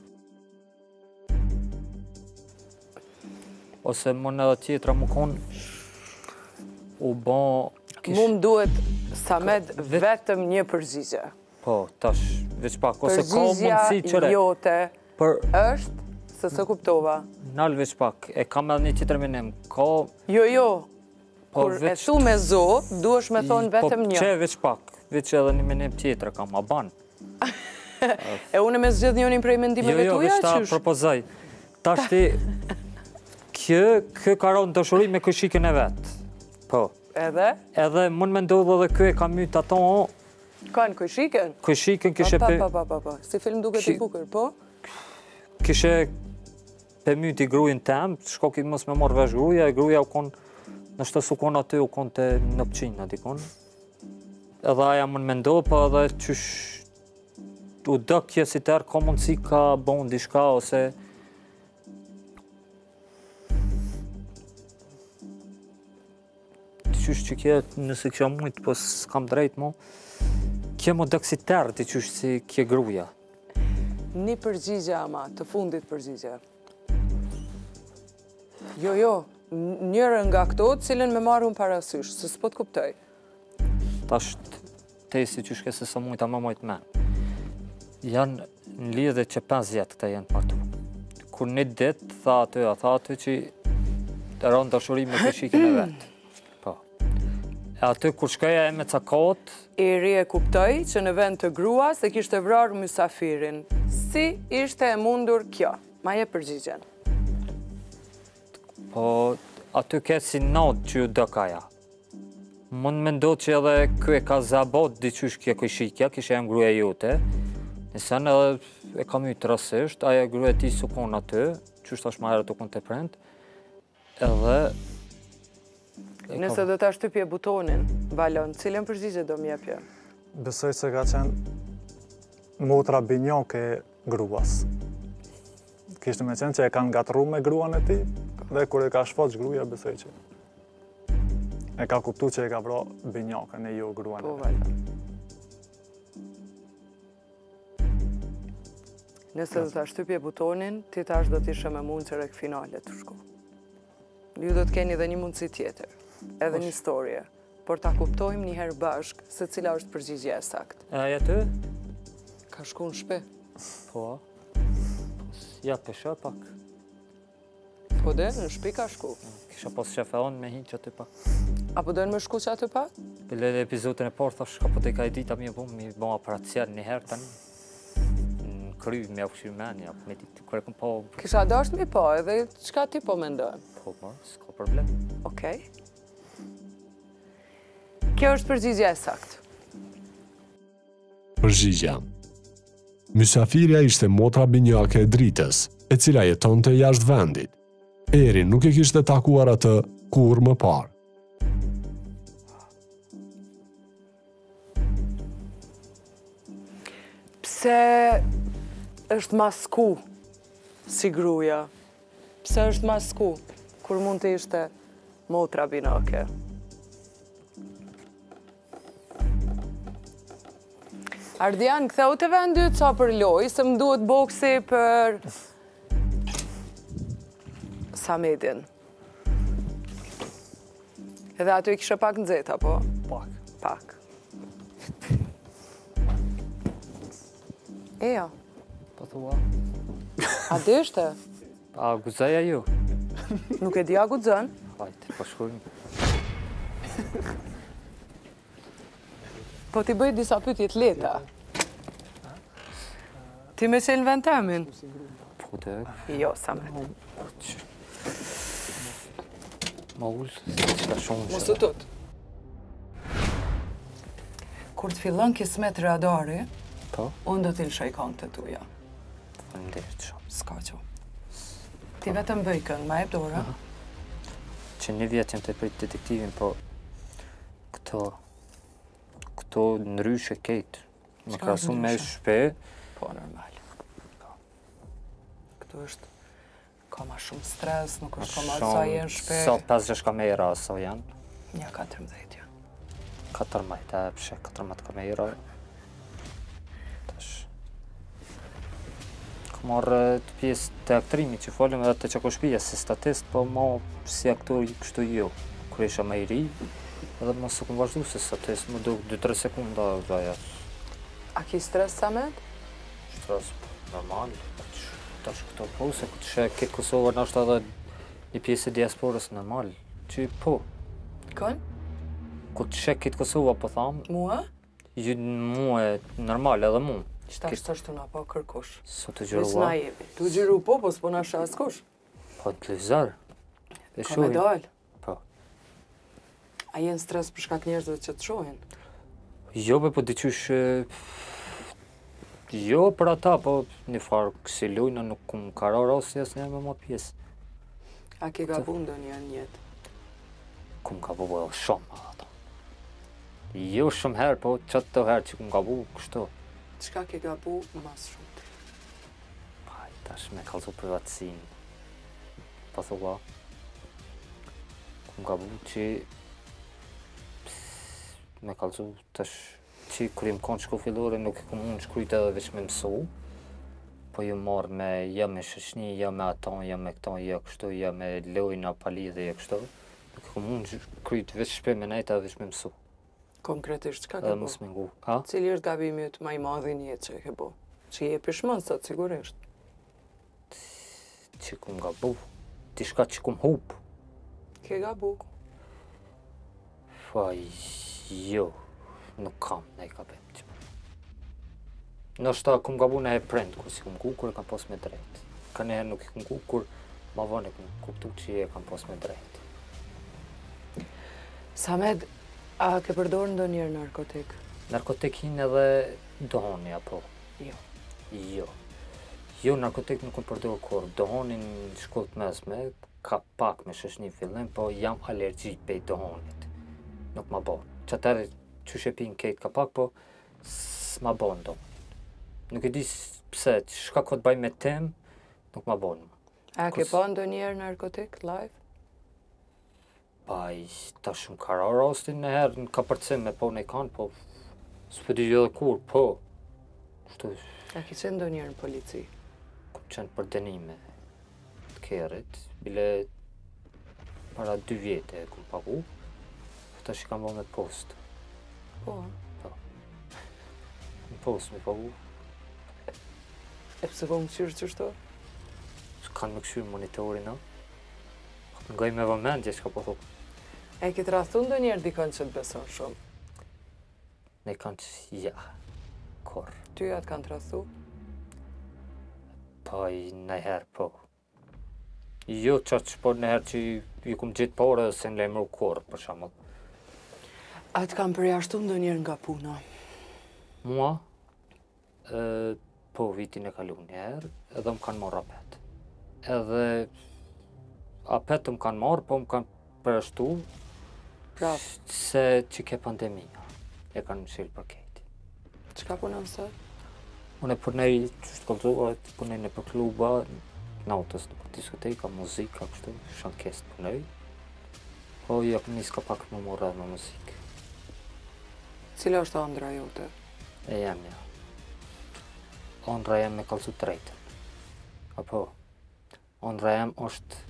Ose mund edhe tjetra më konë u bon... Mu më duhet, Samet, vetëm një përgjigje. Po, tash, veç pak, ose ka mundësi qëre. Përgjigja jote Për... është se kuptova. Nalë veç pak, e kam edhe një tjetër menim, ka... Jo, Po, kur e thu me zo, duesh me thonë vetëm Po, një. që veç pak, veç edhe një menim tjetër kam, a ban. E unë me zgjedh njënin prej mendimeve Jo, tuja, veç ta propozoj. Ta shti, kë ka ronë dëshuri me këshikën e vetë. Po. Edhe? Edhe mund me ndodhë edhe kë e ka mytë ato, Kanë këshikën? këshikën kishe Pa. Si film duket i bukur, po? Kishe pe myti grujën tem, shko ki mos me marrë vesh gruja, e gruja u konë, nështë su konë aty, u konë të në pëqinë, dikon. Edhe aja mund me ndohë, pa edhe qysh u dëkje si tërë, ka mundësi ka bon dishka, ose... Qysh që kje, nëse kësha mujtë, po s'kam drejt mo, kje më dëkë si tërë, ti qysh si kje gruja. Një përgjigje ama, të fundit përgjigje. Jo, njërë nga këto, cilën me marrë unë parasysh, se s'po të kuptoj. Tash, te si qysh ke se sa mujta më mojt me. Janë në lidhe që 5 vjetë këta janë partu. Kur një dit, tha aty që të ronë dashuri me këshikën e vetë. Po. E aty kur shkaja e me cakot... Eri e kuptoj që në vend të gruas e kishte vrarë mysafirin. Si ishte e mundur kjo? Ma je përgjigjen. Po, aty ke si natë që ju dëkaja. Mund me ndo që edhe kë e ka zabot diqysh kje këshikja, kishe e ngruja jote. Nësen edhe e kam i të rësisht, aja gruja ti su konë aty, qysh tash ma herë të konë të prend. Edhe... Nëse do të shtypje butonin, Valon, cilën përgjigje do m'jepje? Besoj se ka qenë motra binjoke gruas. Kishtë me qenë që e kanë gatru me gruan e ti, dhe kur e ka shfaq gruja, besoj që e ka kuptu që e ka vra binjokën e jo gruan e Po, ti. Valon. Nëse do të shtypje butonin, ti tash do t'ishe me mundë që rek finale të shku. Ju do t'keni dhe një mundësi tjetër, edhe një historie, por ta kuptojmë një herë bashk se cila është përgjigje e sakt. E aja ty? Ka shku në shpe. Po. Ja, pesha pak. Po dhe, në shpi ka shku. Kisha pas shefe me hinë që aty pak. Apo dojnë me shku që aty pak? Pëlle dhe epizodin e parë, thash, ka po të i ka i dita mi bo aparaciar një herë tani. Në kry, me afshirë menja, me ditë, kërë këm po... Kisha dasht mi po, edhe qka ti po mendojnë? Po, s'ka problem. Okej. Kjo është përgjigje e sakt. Përgjigja. Mysafirja ishte motra binjake e dritës, e cila jetonte jashtë vendit. Eri nuk e kishte takuar atë kur më parë. Pse është masku si gruja? Pse është masku kur mund të ishte motra binake? Ardian, ktheu të vendyt sa për loj, se më duhet boksi për Samedin. Edhe aty i kishe pak nxehta, po? Pak. Eja, Po thua. a dishte? A guzaja ju? Nuk e di a guxon? Hajte, po shkojmë. Po t'i bëj disa pyetje të lehta. Ti me qenë vend temin? Po të... Jo, Samet. Ma ullë, qëta shumë Mos të tut. Kur të fillon kismet radari, Po? unë do t'i lëshoj kontë të tuja. Faleminderit shumë. S'ka që. Ti vetëm bëj kënë, ma jep dora. Që një vjetë jem të prit detektivin, po... Këto ndryshe kejtë. Më Çka krasu është me ndryshe? shpe. Po, normal. Këtu është... Ka ma shumë stres, nuk është ka ma sa jenë shpe. Sa 5-6 kamera, sa janë? Një 14 janë. 14, e pëshe 14 kamera. Tash... Ka marrë të pjesë të aktrimi që folëm edhe të Qakoshpia si statist, po ma si aktor kështu jo. Kër isha me i ri, edhe më së këmë vazhdu si statist, më do 2-3 sekunda dhaja. A ki stres, Samet? Shtras normal, Tash këto po, se këtë shë këtë Kosovë në është edhe një pjesë e diasporës normal. Që po, Kon? këtë shë këtë Kosovë, po thamë, Mua? ju mu e normal edhe mu. Shtash të shtu na po kërkush. Sot të Mes na gjërua, jepi. Tu gjiru po s'po na shas kush. po të televizor. E Ka me shohin. dal. Po. A jenë stres për shkak njerëzve që të shohin? Jo, po diqysh... Jo, për ata, po një farë kësi lujna nuk më ka ra rasti asë njerë me ma pjesë. A ke gabu ndonjëherë në jetë? Kum ka bu edhe shumë ata. Jo shumë herë, po qatë të herë që kum ka bu, kështu. Çka ke gabu mas shumë? Paj, tash me kalzu privatësin. Pa thua. Kum ka bu që... Me kalzu tash që kër im konë shku fillore nuk e kum unë shkrujt edhe veç me mësu. Po ju marrë me, ja me shëshni, ja me aton, ja me këton, ja kështu, ja me lojna, palidhe, ja kështu. Nuk e kum unë shkrujt veç shpe me nejta edhe veç me mësu. Konkretisht çka Edhe ke mos bu? me ngu. Ha? Cili është gabimi yt më i madh i një jetë që e ke bu? Që je pishmon sot sigurisht. Që kum gabu. Dishka që kum hup. Ke gabu. Faj, jo. Nuk kam ne i gabim që. Nështë ta kum gabu ne e prend, kur si kum ku, kur e kam pas me drejt. Ka neherë nuk i kum ku, kur ma vonë e kum kuptu që e kam pas me drejt. Samed, a ke përdorur ndonjëherë narkotik? Narkotikin edhe dohoni, apo? Jo. Jo. Jo, narkotik nuk më përdor kur. Dohonin në shkollë të mesme, ka pak me shëshni fillim, po jam alergjik pej dohonit. Nuk ma bon. Qatërë që shepin kejt ka pak, po s'ma bon do. Nuk e di pse, shka ko të baj me tem, nuk ma bon. A ke pa ndonjëherë narkotik live? Paj, ta shumë ka ra rastin në herë, në ka përcim me po në i kanë, po s'po di jo dhe kur, po. Shtu, A ke qenë ndonjëherë në polici? kum qenë për dënime të kerit, bile para 2 vjete e kum pagu, ta që kam bo me post. Po. Në post me pagu, E pse po më qyrë qështu? kanë me këshyrë monitorin, no? Ngoj me vëmendje që ka po thuk. E ke të rathu ndonjëherë dikon që të beson shumë? Ne kanë që ja, kor. Ty atë kanë të rathu? Pa i nëherë po. Jo qatë që po nëherë që ju kum gjitë pare dhe se në lejmëru kor, për shamull. A të kanë përjashtu ndonjëherë nga puna? Mua, po vitin e kalu njerë, edhe më kanë marrë apet. Edhe apet më kanë marrë, po më kanë përjashtu Prap. se që ke pandemia. E kanë mëshilë për kejti. Çka punon sot? Unë e përnej, që shtë këllëzohet, përnej në për kluba, nautës në për diskoteka, muzika, kështu, shankes të përnej. Po, ja, nis ka pak më morë edhe me muzikë. Cila është ëndra jote? E jam, ja. Ondra jam me kalzu të drejtën. Apo, ondra jam është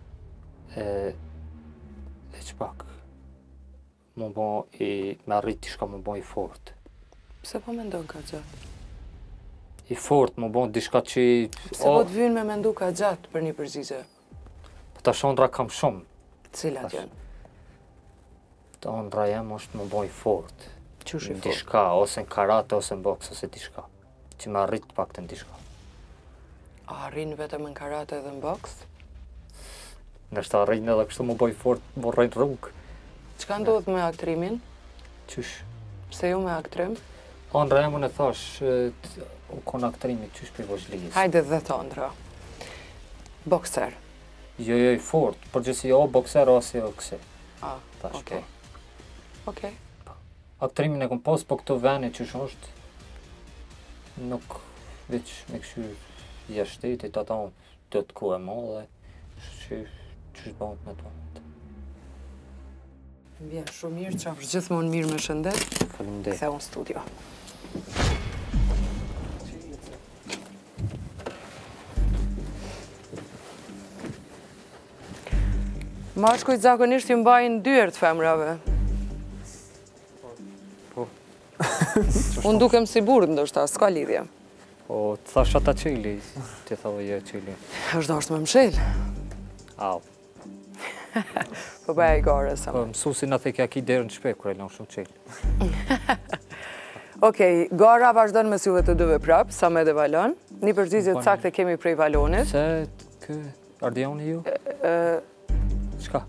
e që pak. Më bo i, me arriti shka më bo i fort. Pse po mendon ka gjatë? I fort, më bo dishka që... Pse po të vynë me mendu ka gjatë për një përgjigje? Po tash ondra kam shumë. Cilat janë? Të ondra jam është më bo i fort. Qysh i fort? Dishka, ose në karate, ose në boks, ose dishka. Që me arrit pak të në dishka. A arrin vetëm në karate dhe në boks? Nështë arrin edhe kështu më boj fort, më rrejnë rrugë. Çka ndodh me aktrimin? Qysh? Pse jo me aktrim? Ondra jam unë e thash, u kon aktrimi qysh për vozhlijës. Hajde dhe të ëndra. Bokser. Jo, jo, i fort, përgjithsi o bokser ose o kësi. A, Tash, okej. Okej. Aktrimin e kom pas, po këto vene qysh është, nuk veç me këshyr jashtetit, ata do të ku e mo dhe qysh bëhet me të vend. Vjen shumë mirë, qafsh gjithmonë mirë me shëndet. Faleminderit. Ktheu në studio. Mashkujt zakonisht ju mbajnë dyert femrave. Po. Unë dukem si burrë ndoshta, s'ka lidhje. Po, të thash ata qeli, ti thove jo qeli. është dashtë me mshel. Au. Po bëja i gare, sa Po, mësusi në thekja ki derë në shpe, kër e lanë shumë qeli. Okej, gara vazhdon me juve të dëve prapë, Samet dhe Valon. Një përgjigje të saktë kemi prej Valonit. Se, kë, ardioni ju? Shka?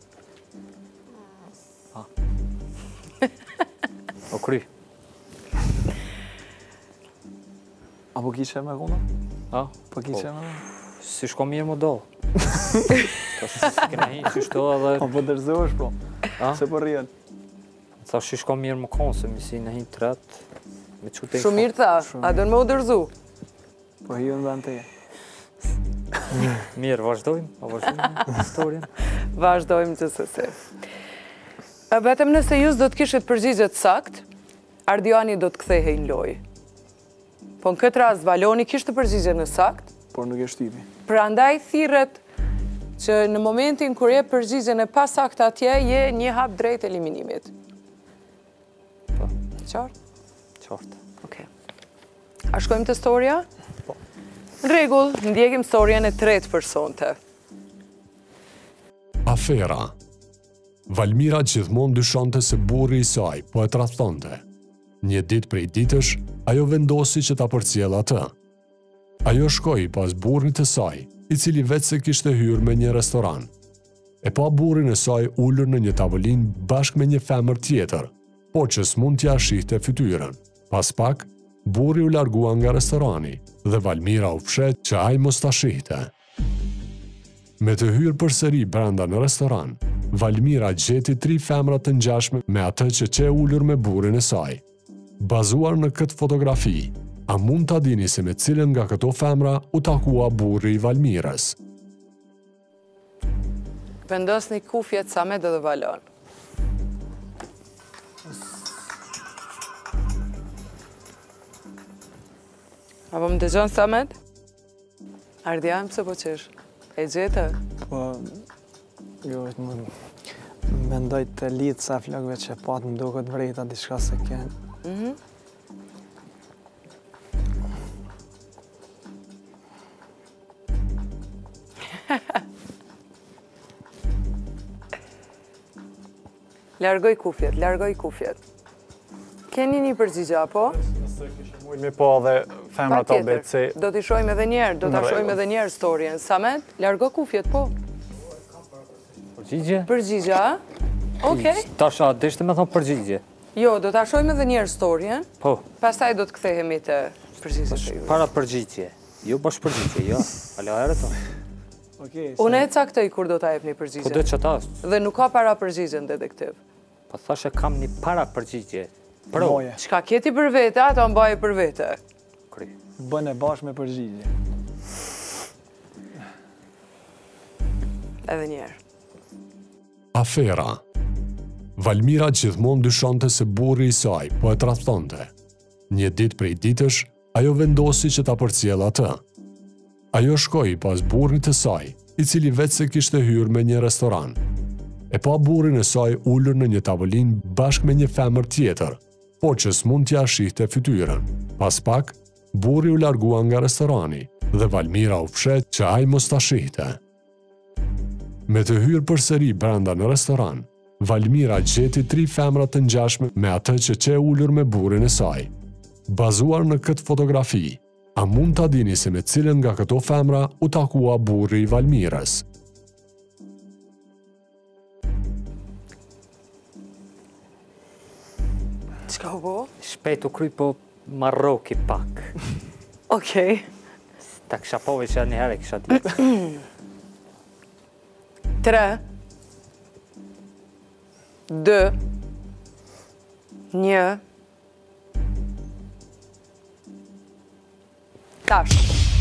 O kry. Apo kishe me kuna? A? Po kishe me? Si shko mirë më do. Kena hi, që shto edhe... Po dërzohesh, bro. Se po rrjen. Tha shi shko mirë më konë, se misi në hi të ratë. Shumë mirë tha, a dënë me u dërzu? Po hi në vend teje. Mirë, vazhdojmë? A vazhdojmë historien? Vazhdojmë gjithsesi. Vetëm nëse ju do të kishit përgjigjet sakt, Ardiani do të kthehej në lojë. Po në këtë rast Valoni kishte përgjigjen në sakt, Por nuk e shtypi. prandaj thirret që në momentin kur je përgjigjen e pasaktë atje, je një hap drejt eliminimit. Po. Qartë? Qartë. Okej. A shkojmë të storia? Po. Në rregull, ndjekim storien e tretë personte. Afera. Valmira gjithmonë dyshonte se burri i saj po e tradhtonte. Një ditë prej ditësh, ajo vendosi që ta përcjellë atë. Ajo shkoi pas burrit të saj, i cili vetë se kishte hyrë me një restoran. E pa burrin e saj ulur në një tavolinë bashkë me një femër tjetër, por që s'mund t'ja shihte fytyrën. Pas pak, burri u largua nga restorani dhe Valmira u fshet që ai mos ta shihte. Me të hyrë përsëri brenda në restoran, Valmira gjeti 3 femra të ngjashme me atë që ulur me burrin e saj. Bazuar në këtë fotografi, a mund ta dini se me cilën nga këto femra u takua burri i Valmirës? Vendosni kufjet Samet dhe Valon. Apo më dëgjon Samet? Ardian, pse po qesh? E gjete? Po, jo, më mendoj të lidh sa flokëve që pat më duket vrejta diçka se kënë. Largoj kufjet, largoj kufjet. Keni një përgjigje, apo? Nëse kishe mujt mi po dhe femra të ABC. Do t'i shojmë edhe njerë, do t'a shojmë edhe njerë storien. Samet, largo kufjet, po. Përgjigje? Përgjigje, a? Okej. Tasha, deshte me thonë përgjigje. Jo, do t'a shojmë edhe njerë storien. Po. Pastaj do t'kthehemi të përgjigje të ju. Para përgjigje. Jo bash përgjigje, jo. Alo herë to. Unë e caktoj kur do t'a jep një Po përgjigje. do që ta është. Dhe nuk ka para përgjigje në detektiv. Po thashe kam një para përgjigje. Pro. Moje. Çka keti për vete, ato mbaje për vete. Kry. Bën e bashkë me përgjigje. Edhe njerë. Afera. Valmira gjithmonë dyshonte se burri i saj po e tradhtonte. Një ditë prej ditësh, ajo vendosi që ta përcjellë atë. Ajo shkoi pas burrit të saj, i cili vetë se kishte hyrë me një restoran. E pa burrin e saj ulur në një tavolinë bashkë me një femër tjetër, por që s'mund t'ja shihte fytyrën. Pas pak, burri u largua nga restorani dhe Valmira u fshet që ai mos ta shihte. Me të hyrë përsëri brenda në restoran, Valmira gjeti 3 femra të ngjashme me atë që ulur me burrin e saj. Bazuar në këtë fotografi, a mund ta dini se me cilën nga këto femra u takua burri i Valmirës? Çka u bo? Shpejt u kry po Marroki pak. Okej. Ta kisha pove që një herë kisha ditë. 3, 2, 1, tash.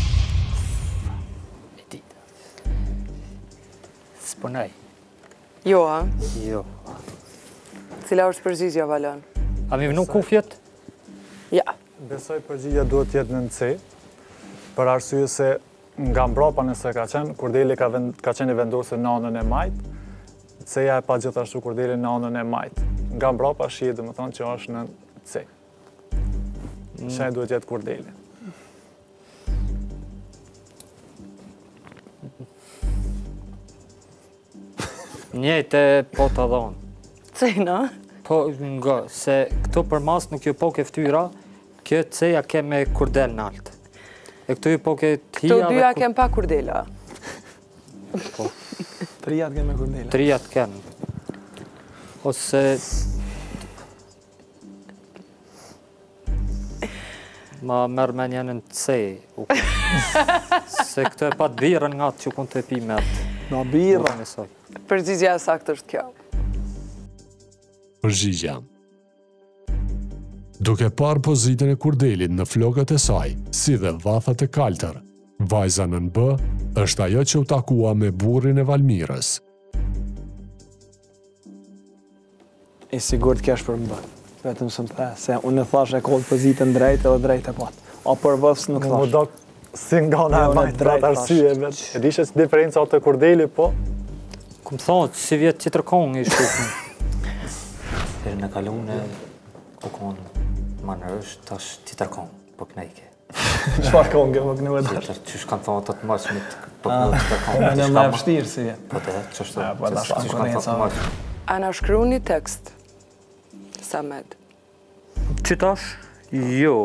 E ditë. S'punoj. Jo, a? Jo. Cila është përgjigja, Valon? A mi vënu kufjet? Ja. Besoj përgjigja duhet jetë në C, për arsye se nga mbrapa nëse ka qenë, Kurdeli ka qenë i vendosur në anën e majt, C-ja e pa gjithashtu Kurdeli në anën e majt. Nga mbrapa shihet domethënë që është në C. Shaj duhet jetë Kurdeli. Njëjtë po të dhonë. Cena? Po nga, se këto për mas nuk ju po ke ftyra, kjo ceja ke me kurdel në altë. E këto ju po ke t'hia Këto dyja kem pa kurdela. Trijat ke me kurdela. Trijat kenë. Ose... Ma mërë me njënën të cej. Se këto e pat birën nga të që kun të e pi me atë. Nga birë. Përgjigja e saktë është kjo. Përgjigja. Duke parë pozitën e kurdelit në flokët e saj, si dhe vathat e kaltër, vajza nën B është ajo që u takua me burrin e Valmirës. I sigurt kesh për mbë. Vetëm së më the, se unë e thash e kodë pozitën drejt edhe drejt e patë. A për vëfës nuk thash. Më do si nga në e majtë, pra arsye vetë. E dishe që diferenca o të kurdeli, po? Këmë thonë, si vjetë tjetër kongë i shtukën. Herë në kalune, ku konë ma në është, tash tjetër kongë, po knejke. Qfar kongë, po kënë vëtë? Që shkanë thonë të të mëshmit, po kënë tjetër kongë. Në me vështirë si vjetë. Po të, që shtë, Po ta shkanë konenca. A na shkru një tekst, Samet? Që tash? Jo.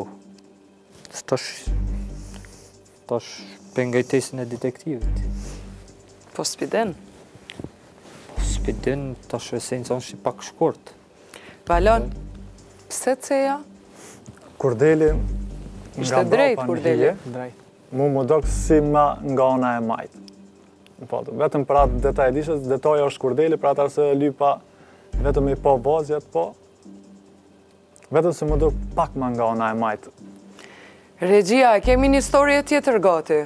Tash pengajtesin e detektivit. Po s'piden? Spidin, tash esenca është i pak shkurt. Valon, pse ceja? Kurdeli... Ishte drejt kurdeli. Drejt. Mu më do si ma nga ona e majtë. Vetëm për atë detaj dishës, detaja është kurdeli, për atë arsë lypa vetëm i po vazjet, po. Vetëm se më do pak ma nga ona e majtë. Regjia, kemi një storje tjetër gati.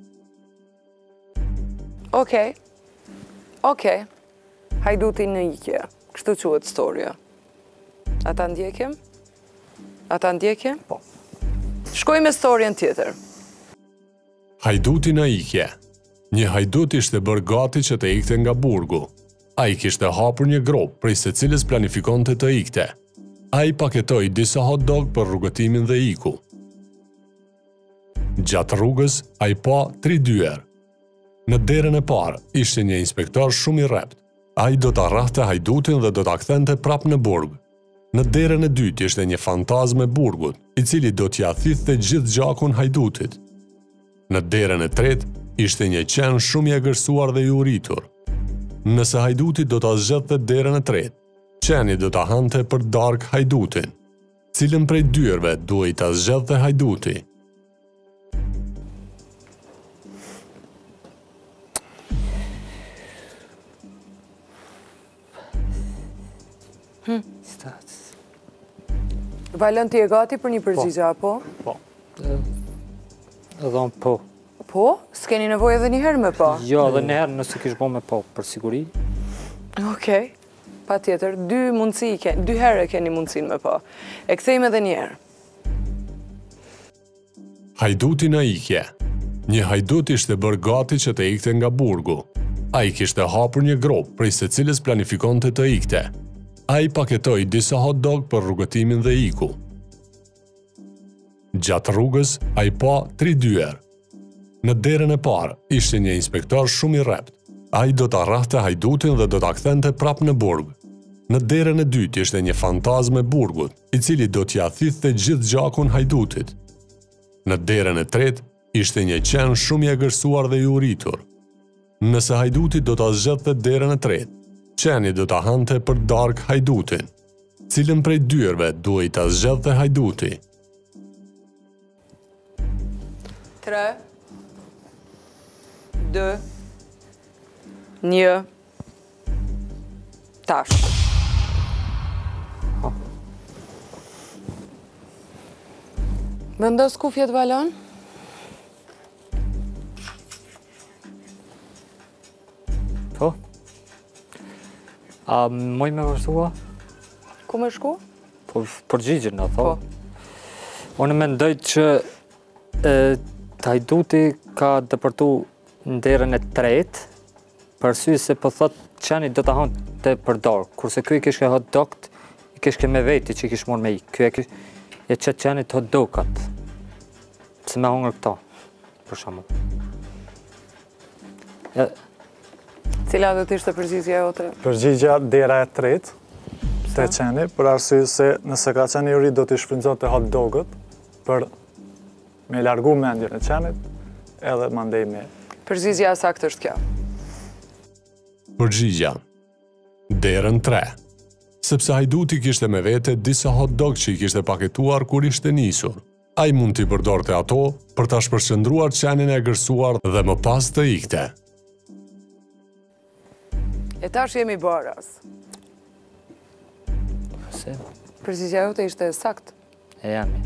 Okej. Hajduti në ikje. Kështu quhet storja. Ata ndjekim? Po. Shkoj me storjen tjetër. Hajduti në ikje. Një hajdut ishte bërë gati që të ikte nga burgu. A i kishte hapur një grop, prej se cilës planifikonte të ikte. A i paketoi disa hot dog për rrugëtimin dhe iku. Gjatë rrugës, a i pa 3 dyer. Në derën e parë, ishte një inspektor shumë i rrept. A i do të arrahte hajdutin dhe do të akthente prap në burg. Në derën e dytë ishte një fantazm e burgut, i cili do t'ja thithte gjithë gjakun hajdutit. Në derën e tretë, ishte një qen shumë i agërsuar dhe i uritur. Nëse hajduti do t'a zgjedhte derën e tretë, qeni do t'a hante për dark hajdutin. Cilën prej dyerve duhej t'a zgjedhte hajduti? Valon, ti e gati për një përgjigje, apo? Po. Edhe unë po. Po? S'keni nevojë edhe një herë me po? Jo, edhe një herë nëse kish bo me po, për siguri. Okej. Pa tjetër, 2 herë keni mundësin me po. E kthejmë edhe një herë. Hajduti në ikje. Një hajdut ishte bërë gati që të ikte nga burgu. A i kishte hapur një grop, prej se cilës planifikonte të ikte. A i paketoi disa hot dog për rrugëtimin dhe iku. Gjatë rrugës, a i pa 3 dyer. Në derën e parë, ishte një inspektor shumë i rrept. A i do të arrahte hajdutin dhe do të akthente prap në burg. Në derën e dytë ishte një fantazm e burgut, i cili do t'ja thithte gjithë gjakun hajdutit. Në derën e tretë, ishte një qen shumë i agërsuar dhe i uritur. Nëse hajduti do t'a zgjedhte derën e tretë, qeni do t'a hante për dark hajdutin. Cilën prej dyerve duhej t'a zgjedhte hajduti? 3, 2, 1, tash. Vendos kufjet, Valon. Po? A moj me vazhdua? Ku me shku? Po përgjigjen, a tho? Po. Unë mendoj që hajduti ka dëpërtu në derën e tretë, për sy se po thot qeni do të hante për dorë, kurse kjo i kishke hot dogt, i kishke me veti që i kishke mor me i. Kjo e qëtë qenit hot dogat, se me hongër këta, për shamu. Cila do t'ishte përgjigja jote? Përgjigja dera e tretë të qeni, për arsye se nëse ka qeni i ri do t'i shfrytëzonte hot dogët për me largu mendjen e qenit edhe mandej me. Përgjigja e saktë është kjo. Përgjigja. Derën 3. Sepse Hajduti kishte me vete disa hot dog që i kishte paketuar kur ishte nisur. Ai mund t'i përdorte ato për ta shpërqendruar qenin e gërsuar dhe më pas të ikte. E tash jemi baraz. Se, Përgjigja jote ishte saktë. e jam.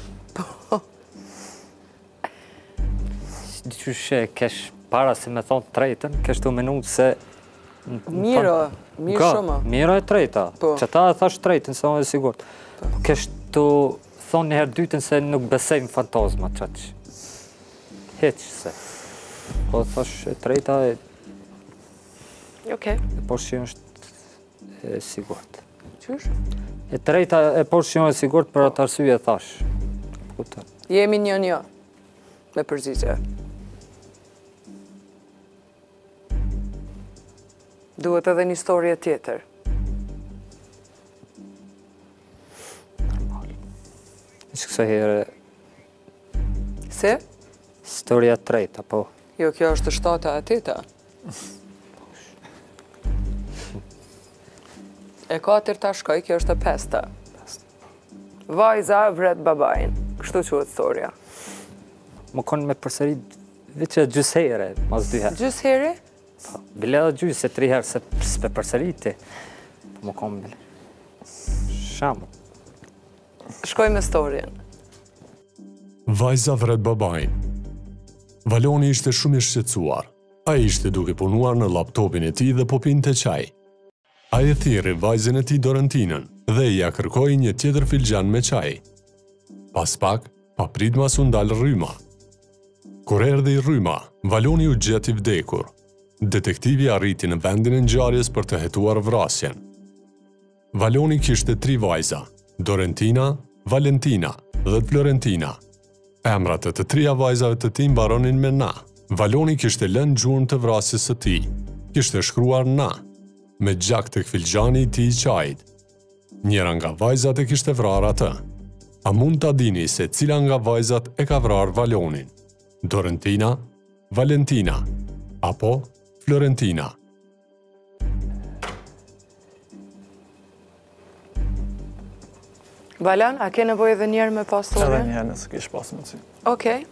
Diqysh e kesh para si me thonë trejtën, kesh të menu se... Miro, mirë shumë. Miro e trejta, Po. që ta e thash trejtën, se unë e sigurt. Kesh të thonë njëherë dytën se nuk besejmë fantazma, qaq. Heq se. Po thash e trejta e Okej. porcion është e sigurt. Qysh? E trejta e porcion e sigurt për atë arsye e thash. Kupton. Jemi një me përgjigje. Duhet edhe një historie tjetër. Që kësa herë, Se? historia trejta, po. Jo, kjo është 7-a e 8-a. E 4 ta shkoj, kjo është e 5-ta. Vajza vret babajin. Kështu quhet historia. Më konë me përsërit veç e gjys here, mas 2 herë. Gjys heri? Bile edhe gjys e 3 herë se s'pe përsëriti. Po më konë bile. Shamu. Shkoj me storien. Vajza vret babain. Valoni ishte shumë i shqetësuar. Ai ishte duke punuar në laptopin e tij dhe po pinte çaj. Ai e thirrri vajzën e tij Dorentinën dhe ia kërkoi një tjetër filxhan me çaj. Pas pak, papritmas u ndal rryma. Kur erdhi rryma, Valoni u gjet i vdekur. Detektivi arriti në vendin e ngjarjes për të hetuar vrasjen. Valoni kishte 3 vajza: Dorentina, Valentina dhe Florentina. Emrat e të 3 vajzave të tij mbaronin me na. Valoni kishte lënë gjuhën të vrasjes së tij. Kishte shkruar na, me gjak tek filxhani i tij i çajit. Njëra nga vajzat e kishte vrarë atë. A mund ta dini se cila nga vajzat e ka vrarë Valonin? Dorentina, Valentina apo Florentina? Balan, a ke nevojë edhe njerë me pas Edhe storien? njëherë nëse kish pas mundësi. Okej.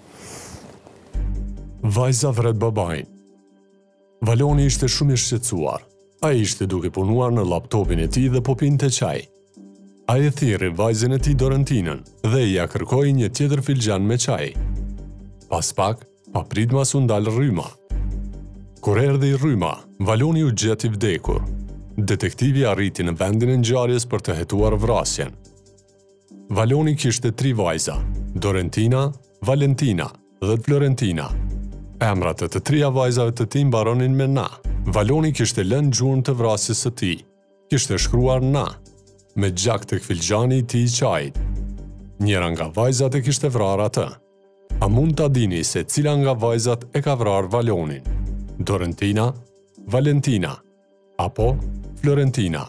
Vajza vret babain. Valoni ishte shumë i shqetësuar. Ai ishte duke punuar në laptopin e tij dhe po pinte çaj. Ai e thirrri vajzën e tij Dorentinën dhe ia kërkoi një tjetër filxhan me çaj. Pas pak, papritmas u ndal rryma. Kur erdhi rryma, Valoni u gjet i vdekur. Detektivi arriti në vendin e ngjarjes për të hetuar vrasjen. Valoni kishte 3 vajza: Dorentina, Valentina dhe Florentina. Emrat e të 3 vajzave të tij mbaronin me na. Valoni kishte lënë gjuhën të vrasjes së tij. Kishte shkruar na, me gjak tek filxhani i tij i çajit. Njëra nga vajzat e kishte vrarë atë. A mund ta dini se cila nga vajzat e ka vrarë Valonin? Dorentina, Valentina apo Florentina?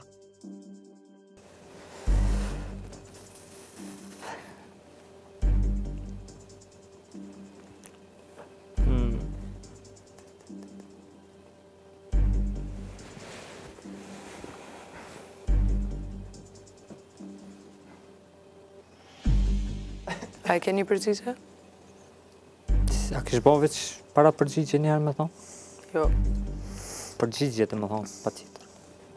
A e ke një përgjigje? A kish bo veç para përgjigje njëherë me thonë? Jo. Përgjigje të me thonë, pa tjetër.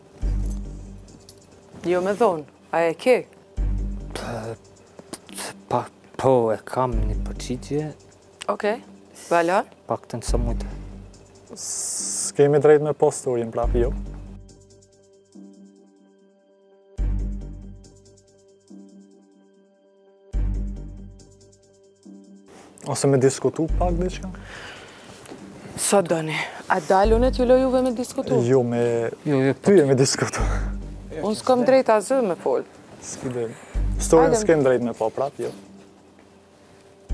Jo me dhonë. A e ke? Po, e kam një përgjigje, Okej. Balan? pak të nësë mujtë. S'kemi drejt me pas storien prapë, jo. Ose me diskutu pak diçka? Sa doni? A dalunet ju lojuve me diskutu? Jo, me... Jo, Ty e me diskutu. Unë s'kam drejt asgjë me fol. S'ki drejt. Storien Hajde. s'kem drejt me pa prapë, jo.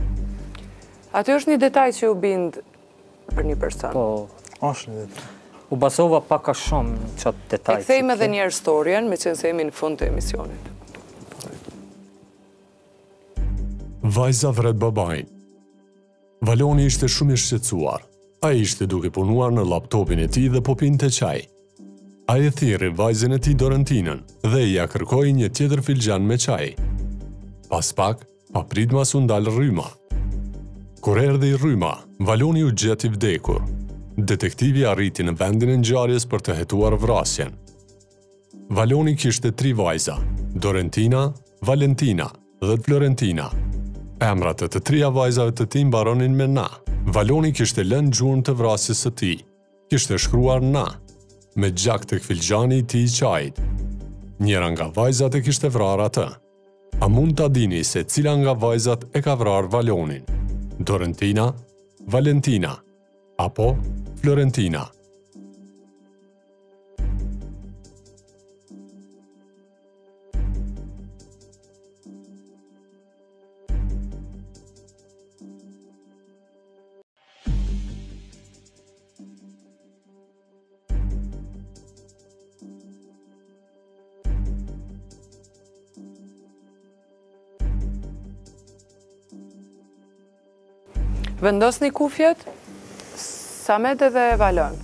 Aty është një detaj që ju bind për një person. Po, Është një ditë. U basova pak a shumë qatë detaj. E kthejmë edhe njerë storien, me qenë se jemi në fund të emisionit. Vajza vret babain. Valoni ishte shumë i shqetësuar. Ai ishte duke punuar në laptopin e tij dhe po pinte çaj. Ai e thirrri vajzën e tij Dorentinën dhe ia kërkoi një tjetër filxhan me çaj. Pas pak, papritmas u ndal Rryma. Kur erdhi Rryma, Valoni u gjet i vdekur. Detektivi arriti në vendin e ngjarjes për të hetuar vrasjen. Valoni kishte 3 vajza: Dorentina, Valentina dhe Florentina. Emrat e të 3 vajzave të tij mbaronin me na. Valoni kishte lënë gjurmë të vrasjes së tij. Kishte shkruar na, me gjak tek filxhani i tij i çajit. Njëra nga vajzat e kishte vrarë atë. A mund ta dini se cila nga vajzat e ka vrarë Valonin? Dorentina, Valentina apo Florentina? Vendosni kufjet, Samet edhe Valon.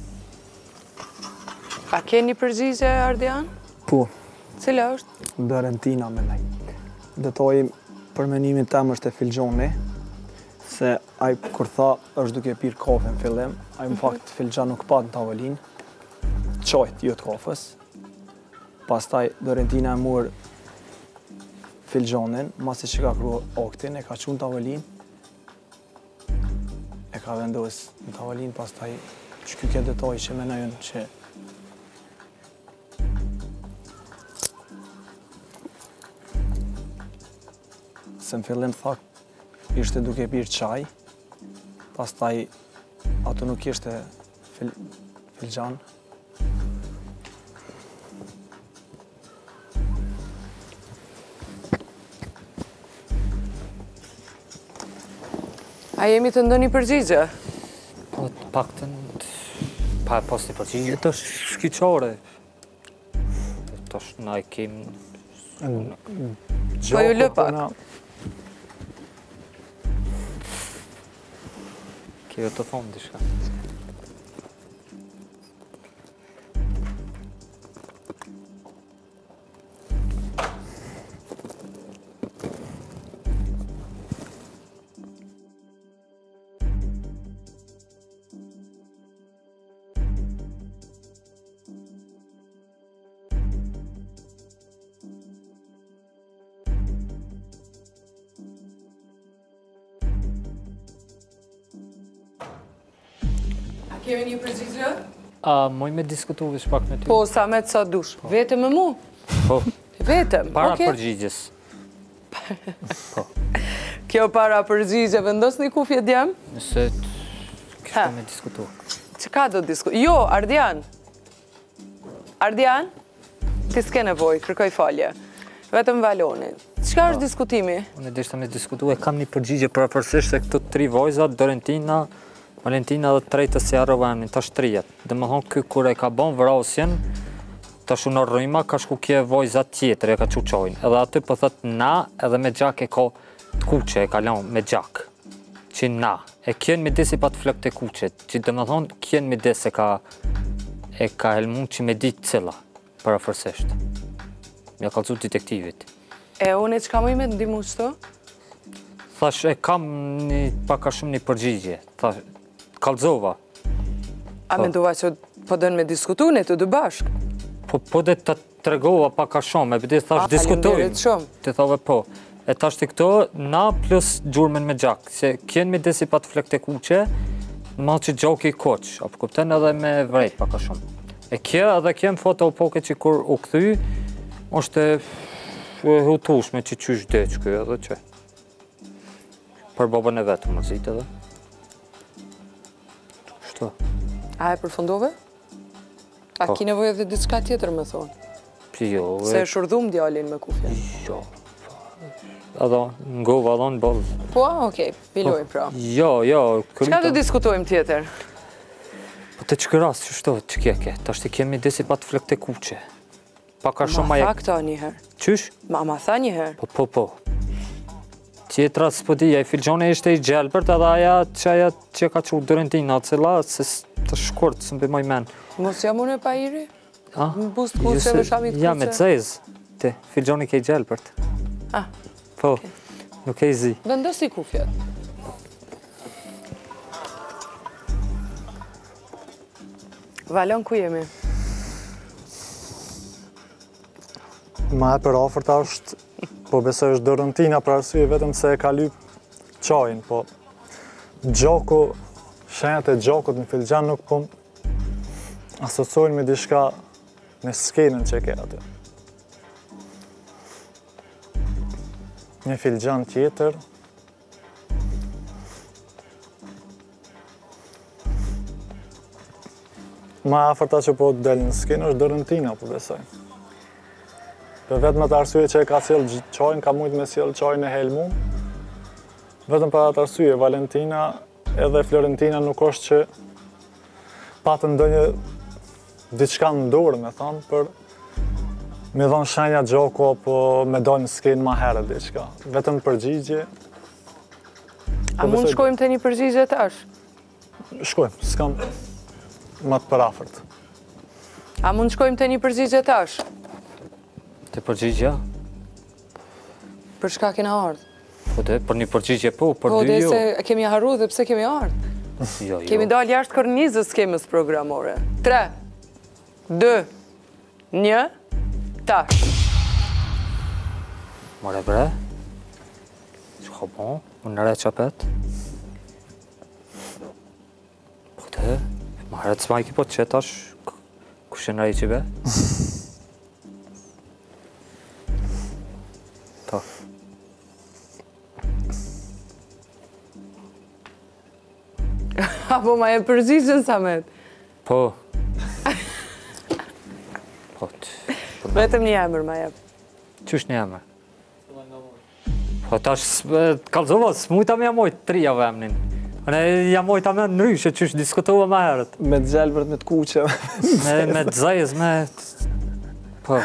A keni përgjigje, Ardian? Po, Cila është? Dorentina me nej. Detoj për menimin tem është e filxhoni, se ai kur tha është duke pirë kafe në fillim, ai në fakt filxhan nuk pa në tavolin, qajt jo të kafës. Pastaj Dorentina e mur filxhanin, masi që ka kru aktin, e ka qunë tavolin, e ka vendos në tavolin, pastaj që kjo ke detoj që menojën që se në fillim thak ishte duke pirë qaj, pastaj ato nuk ishte filxhan. A jemi të ndoni përgjigje? Po të paktën pa pas një përgjigje të shkyqore. Të është na e kem... Po ju lë pak. Kjo të thonë dishka. Kemi një përgjigje? Moj me diskutu vish pak me ty? Po, Samet sa dush. Vetëm me mu? Po. Vetëm, Para okej. përgjigjes. Po. Kjo para përgjigje, vendosni kufjet djem? Nëse kishte me diskutu. Që ka do diskutu? Jo, Ardian. Ardian? Ti s'ke nevoj, kërkoj falje. Vetëm Valonin. Çka është diskutimi? Unë deshta me diskutu, e kam një përgjigje paraparsisht se këto 3 vojzat, Dorentina, Valentina dhe trejtë si Arrovanin, tash 3. Dhe më thonë, kë kur e ka bon vrasjen, tash unë Rryma ka shku kje vojzat tjetër, e ka quqojnë. Edhe aty po thët na, edhe me gjak e ka të kuqe, e ka lanë me gjak. Që na. E kjenë me desi pa të flok të kuqet. Që dhe më thonë, kjenë me desi e ka helmun që me ditë cila, paraparsisht. Mja kalcu detektivit. E unë që ka muj me të ndimu qëto? Thash, e kam paka shumë një përgjigje. Thash, kalzova. A mendova që po dënë me diskutu ne të dy bashkë? Po dhe të tregova paka shumë, e bëdi thash diskutojmë. Faleminderit shumë. Të thove po. E thash të këto, na plus gjurmen me gjak. Se kjenë me desi pa të flek të kuqe, në malë që gjoki i koq, apo kupten edhe me vrejt paka shumë. E kje edhe kjem foto u poke që kur u këthy, është e hutushme që qysh deq kjo edhe që. Për babën e vetë më zitë edhe. Shto. A e përfundove? A ki nevojë edhe diçka tjetër me thonë? Jo. Se e shurdhum djalin me kufje? Jo. Edhe ngova edhe në bolë. Po, okej, piloj pra. Jo. Çka do diskutojmë tjetër? Të që rast që shto, që ke, ta shtë kemi disi pa të flek të kuqe. Pa ka shumë Ma tha këta njëherë. Qysh? Ma tha njëherë. Po. Tjetra s'po di, e filgjone ishte i gjelbërt edhe aja që ka që Dorentina, cila, se të shkurt, së mbi moj men. Mos jam unë e pa iri? A? Më bust kuqe, më shamit kuqe? Ja, me të zezë. Ti, filgjone ke i gjelbërt. Po, nuk e i zi. Vendosi kufjet. Valon, ku jemi? Ma e për afërta është, po besoj është Dorentina për arsye vetëm se e ka lyp qajin, po Gjoko, shenjat e Gjokut në filxhan nuk po asocojnë me diçka në skenën që ke aty. Një filxhan tjetër, ma afërta që po del në skenë është Dorentina, po besoj. Për vetëm atë arsye që e ka sjell qajin, ka mujt me sjell qajin e helmum. Vetëm për atë arsye, Valentina edhe Florentina nuk është që patën ndonjë diçka në dorë, me thonë, për me dhonë shenja Gjoko, po me dojnë në skenë ma herët diçka. Vetëm përgjigje. A mund shkojmë të një përgjigje tash? Shkojmë, s'kam ma të përafërt. A mund shkojmë të një përgjigje tash? Të përgjigja? Për shka kena ardhë? Po dhe, për një përgjigje po, për Po dy dhe jo. se kemi harru dhe pse kemi ardhë? Jo. Kemi dalë jashtë kornizës skemës programore. 3, 2, 1, tash. More bre? Që ka bon? Unë nëre qapet? Po dhe, ma herët s'ma i ki po të qetash, kushe nëre i që be? Ta. Apo ma e përgjigjen, Samet? Po. Po të... Vetëm një emër ma jep. Qysh një emër? Po tash, kalzova, s'mujta me jamojt 3 javë emnin. Ne jamojta me nryshe, qysh diskutova ma herët. Me të gjelbërt, me të kuqe. Me të zajës, me... Po.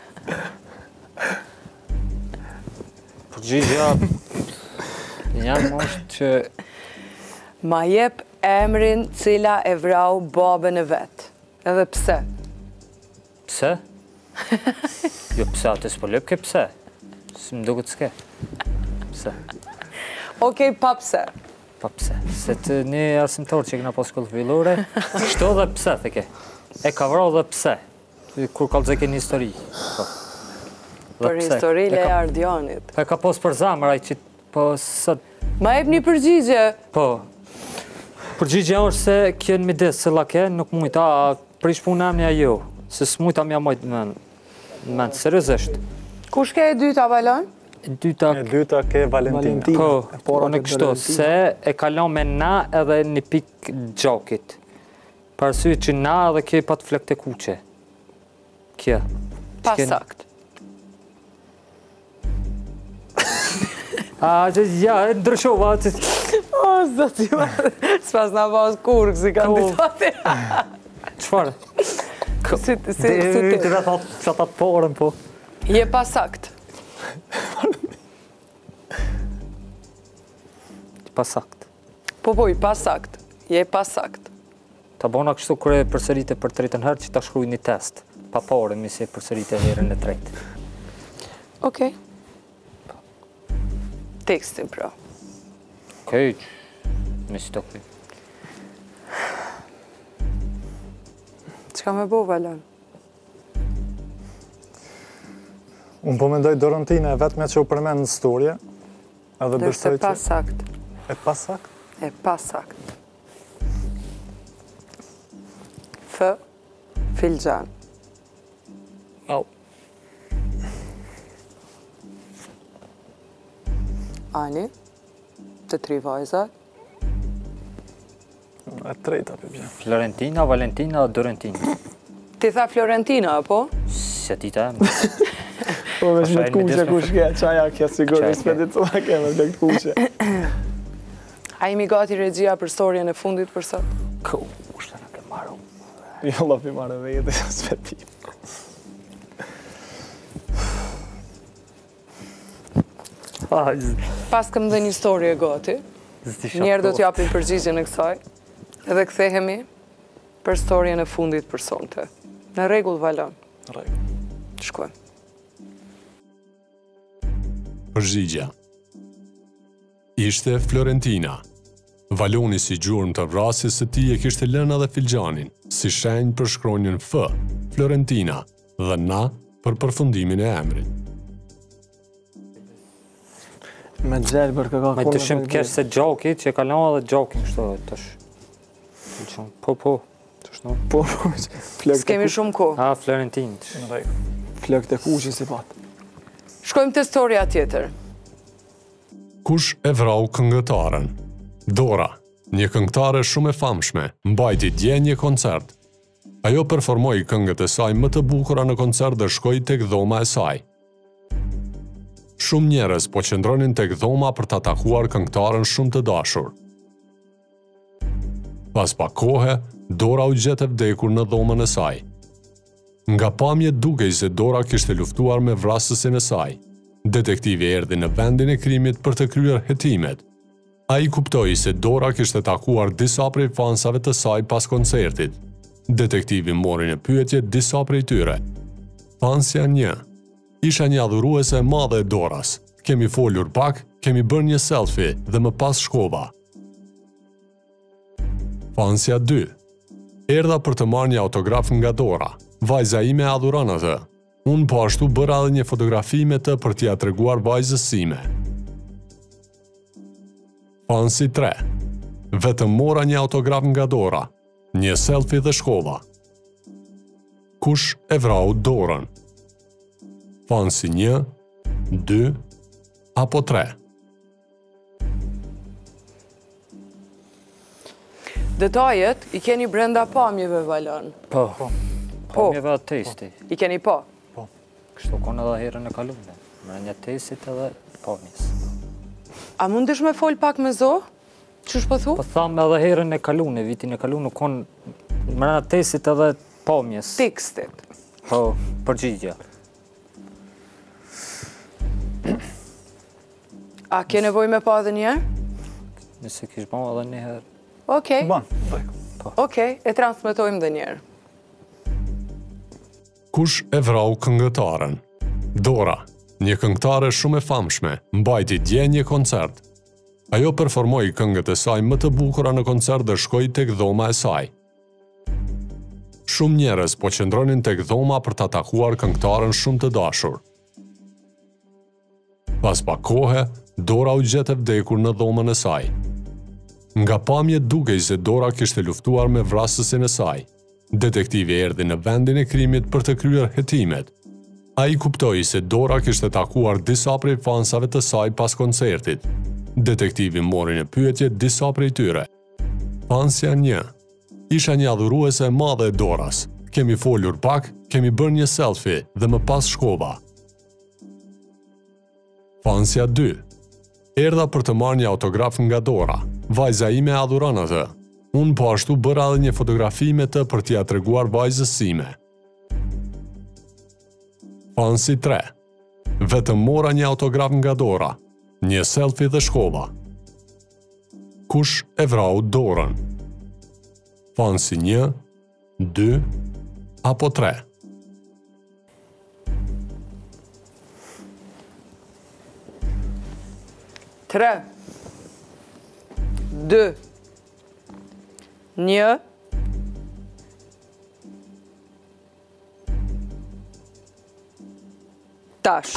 Përgjigja... Jam është që... Ma jep emrin cila e vrau babën e vetë. Edhe pse? Pse? Jo, pse, atë s'po lep ke pse. Së më duket s'ke. Pse? Okej, pa pse. Pa pse. Se të një arsimtar që këna pas shkollë fillore, shto dhe pse, theke. E ka vrau dhe pse. Kur kalëzë ke një histori. Po. Për histori le Ardionit. E ka pas për zamër, ai që... Po, sët... Ma jep një përgjigje. Po. Përgjigja është se kjenë midis, se la ke, nuk mujta, prish punë emnja jo. Se s'mujta mja mojt me në seriozisht. Kush ke e dyta, Valon? E dyta ke Valentina. Po, në kështu, se e kalon me na edhe një pik Gjokit. Parsy që na edhe ke pat flek të kuqe. Kje. Pasakt. Ja, e ndryshova. O, zoti, s'pas na pas kurg si kandidati. Qfarë? Si Ti dhe thot që ata të porën, po. Je pasakt. Pasakt. Po, i pasakt. Je pasakt. Ta bona kështu kërë përsërite për 3 herë që ta shkruj një test. Pa porën, mi se përsërite herën e 3. Okej. Tekstin, pra. Okej, me si të kuj. Qka me bo, Valon? Unë po mendoj Dorentina e vetme që u përmen në storje. Dërse pasakt. E pasakt? E pasakt. F. Filxhan. Au. Ani. Të 3 vajzat. E 3-ta, përbjën. Florentina, Valentina, Dorentina. Ti tha Florentina, apo? Se ti ta emë. Po vesh me të kuqe kush ke, qaja kja sigur, s'pedit të la ke me të kuqe. A imi gati regjia për storjen e fundit për sot? Ku, ushtë në ke marru. Jo, lopi marrë vete, s'veti. Pas këm dhe një historie gati, njerë do t'japin përgjigjen e kësaj, edhe kthehemi për storjen e fundit për sonte. Në rregull, Valon. Në rregull. Shkojmë. Përgjigja. Ishte Florentina. Valoni si gjurmë të vrasjes së tij e kishte lënë edhe filxhanin, si shenjë për shkronjën F, Florentina, dhe na për përfundimin e emrit. Me gjelbër ka Me të shimë të kesh se gjoki, që e ka lënë edhe gjokin kështu tash. Po. Po, s'kemi shumë kohë. A, Florentin. Në rregull. Flëk të kuqin si pat. Shkojmë te storja tjetër. Kush e vrau këngëtaren? Dora, një këngëtare shumë e famshme, mbajti dje një koncert. Ajo performoi këngët e saj më të bukura në koncert dhe shkoi tek dhoma e saj. Shumë njerëz po qëndronin tek dhoma për ta takuar këngëtaren shumë të dashur. Pas pak kohe, Dora u gjet e vdekur në dhomën e saj. Nga pamjet dukej se Dora kishte luftuar me vrasësin e saj. Detektivi erdhi në vendin e krimit për të kryer hetimet. Ai kuptoi se Dora kishte takuar disa prej fansave të saj pas koncertit. Detektivi mori në pyetje disa prej tyre. Fansja 1. Isha një adhuruese e madhe e Doras. Kemi folur pak, kemi bërë një selfie dhe më pas shkova. Fansja 2. Erdha për të marrë një autograf nga Dora. Vajza ime adhuron atë. Unë po ashtu bëra edhe një fotografi me të për t'ia treguar vajzës sime. Fansi 3. Vetëm mora një autograf nga Dora. Një selfie dhe shkova. Kush e vrau Dorën? Fansi 1, 2 apo 3? Detajet i keni brenda pamjeve, Valon. Po. Pamjeve atë testi. I keni po? Kështu konë edhe herën e kaluar. Me një testit edhe pamjes. A mundesh me fol pak me zo? Ç'është po thu? Po thamë edhe herën e kaluar, vitin e kaluar konë me një testit edhe pamjes. Tekstit. Po, përgjigja. A ke nevojë me pa edhe një herë? Nëse kish bën edhe një herë. Okej. Ban, rregull. Okej, e transmetojmë edhe një herë. Kush e vrau këngëtaren? Dora, një këngëtare shumë e famshme, mbajti dje një koncert. Ajo performoi këngët e saj më të bukura në koncert dhe shkoi tek dhoma e saj. Shumë njerëz po qëndronin tek dhoma për ta takuar këngëtaren shumë të dashur. Pas pak kohe, Dora u gjet e vdekur në dhomën e saj. Nga pamjet dukej se Dora kishte luftuar me vrasësin e saj. Detektivi erdhi në vendin e krimit për të kryer hetimet. Ai kuptoi se Dora kishte takuar disa prej fansave të saj pas koncertit. Detektivi mori në pyetje disa prej tyre. Fansja 1. Isha një adhuruese e madhe e Doras. Kemi folur pak, kemi bërë një selfie dhe më pas shkova. Fansja 2. Erdha për të marrë një autograf nga Dora. Vajza ime adhuron atë. Unë po ashtu bëra edhe një fotografi me të për t'ia treguar vajzës sime. Fansi 3. Vetëm mora një autograf nga Dora. Një selfie dhe shkova. Kush e vrau Dorën? Fansi 1, 2 apo 3? Tre, 2, 1. Tash.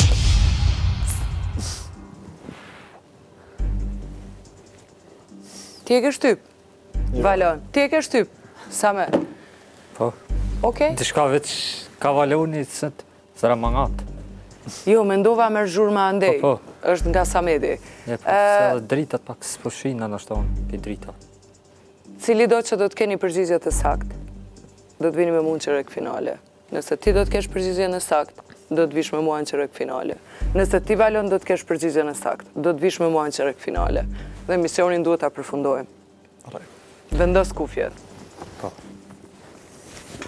Ti e ke shtyp? Valon, ti e ke shtyp? Samer. Po. Okej? Dishka veç ka valoni sëra mangat. Jo, mendova me zhurma andej. Po. Është nga Samedi. Se edhe dritat pak s'po shina në shtonë për dritat. Cili do që do të keni përgjigjet e sakt, do të vini me mua në çerek finale. Nëse ti do të kesh përgjigjen e sakt, do të vish me mua në çerek finale. Nëse ti Valon do të kesh përgjigjen e sakt, do të vish me mua në çerek finale. Dhe misionin duhet ta përfundojmë. Vendos kufjet. Po.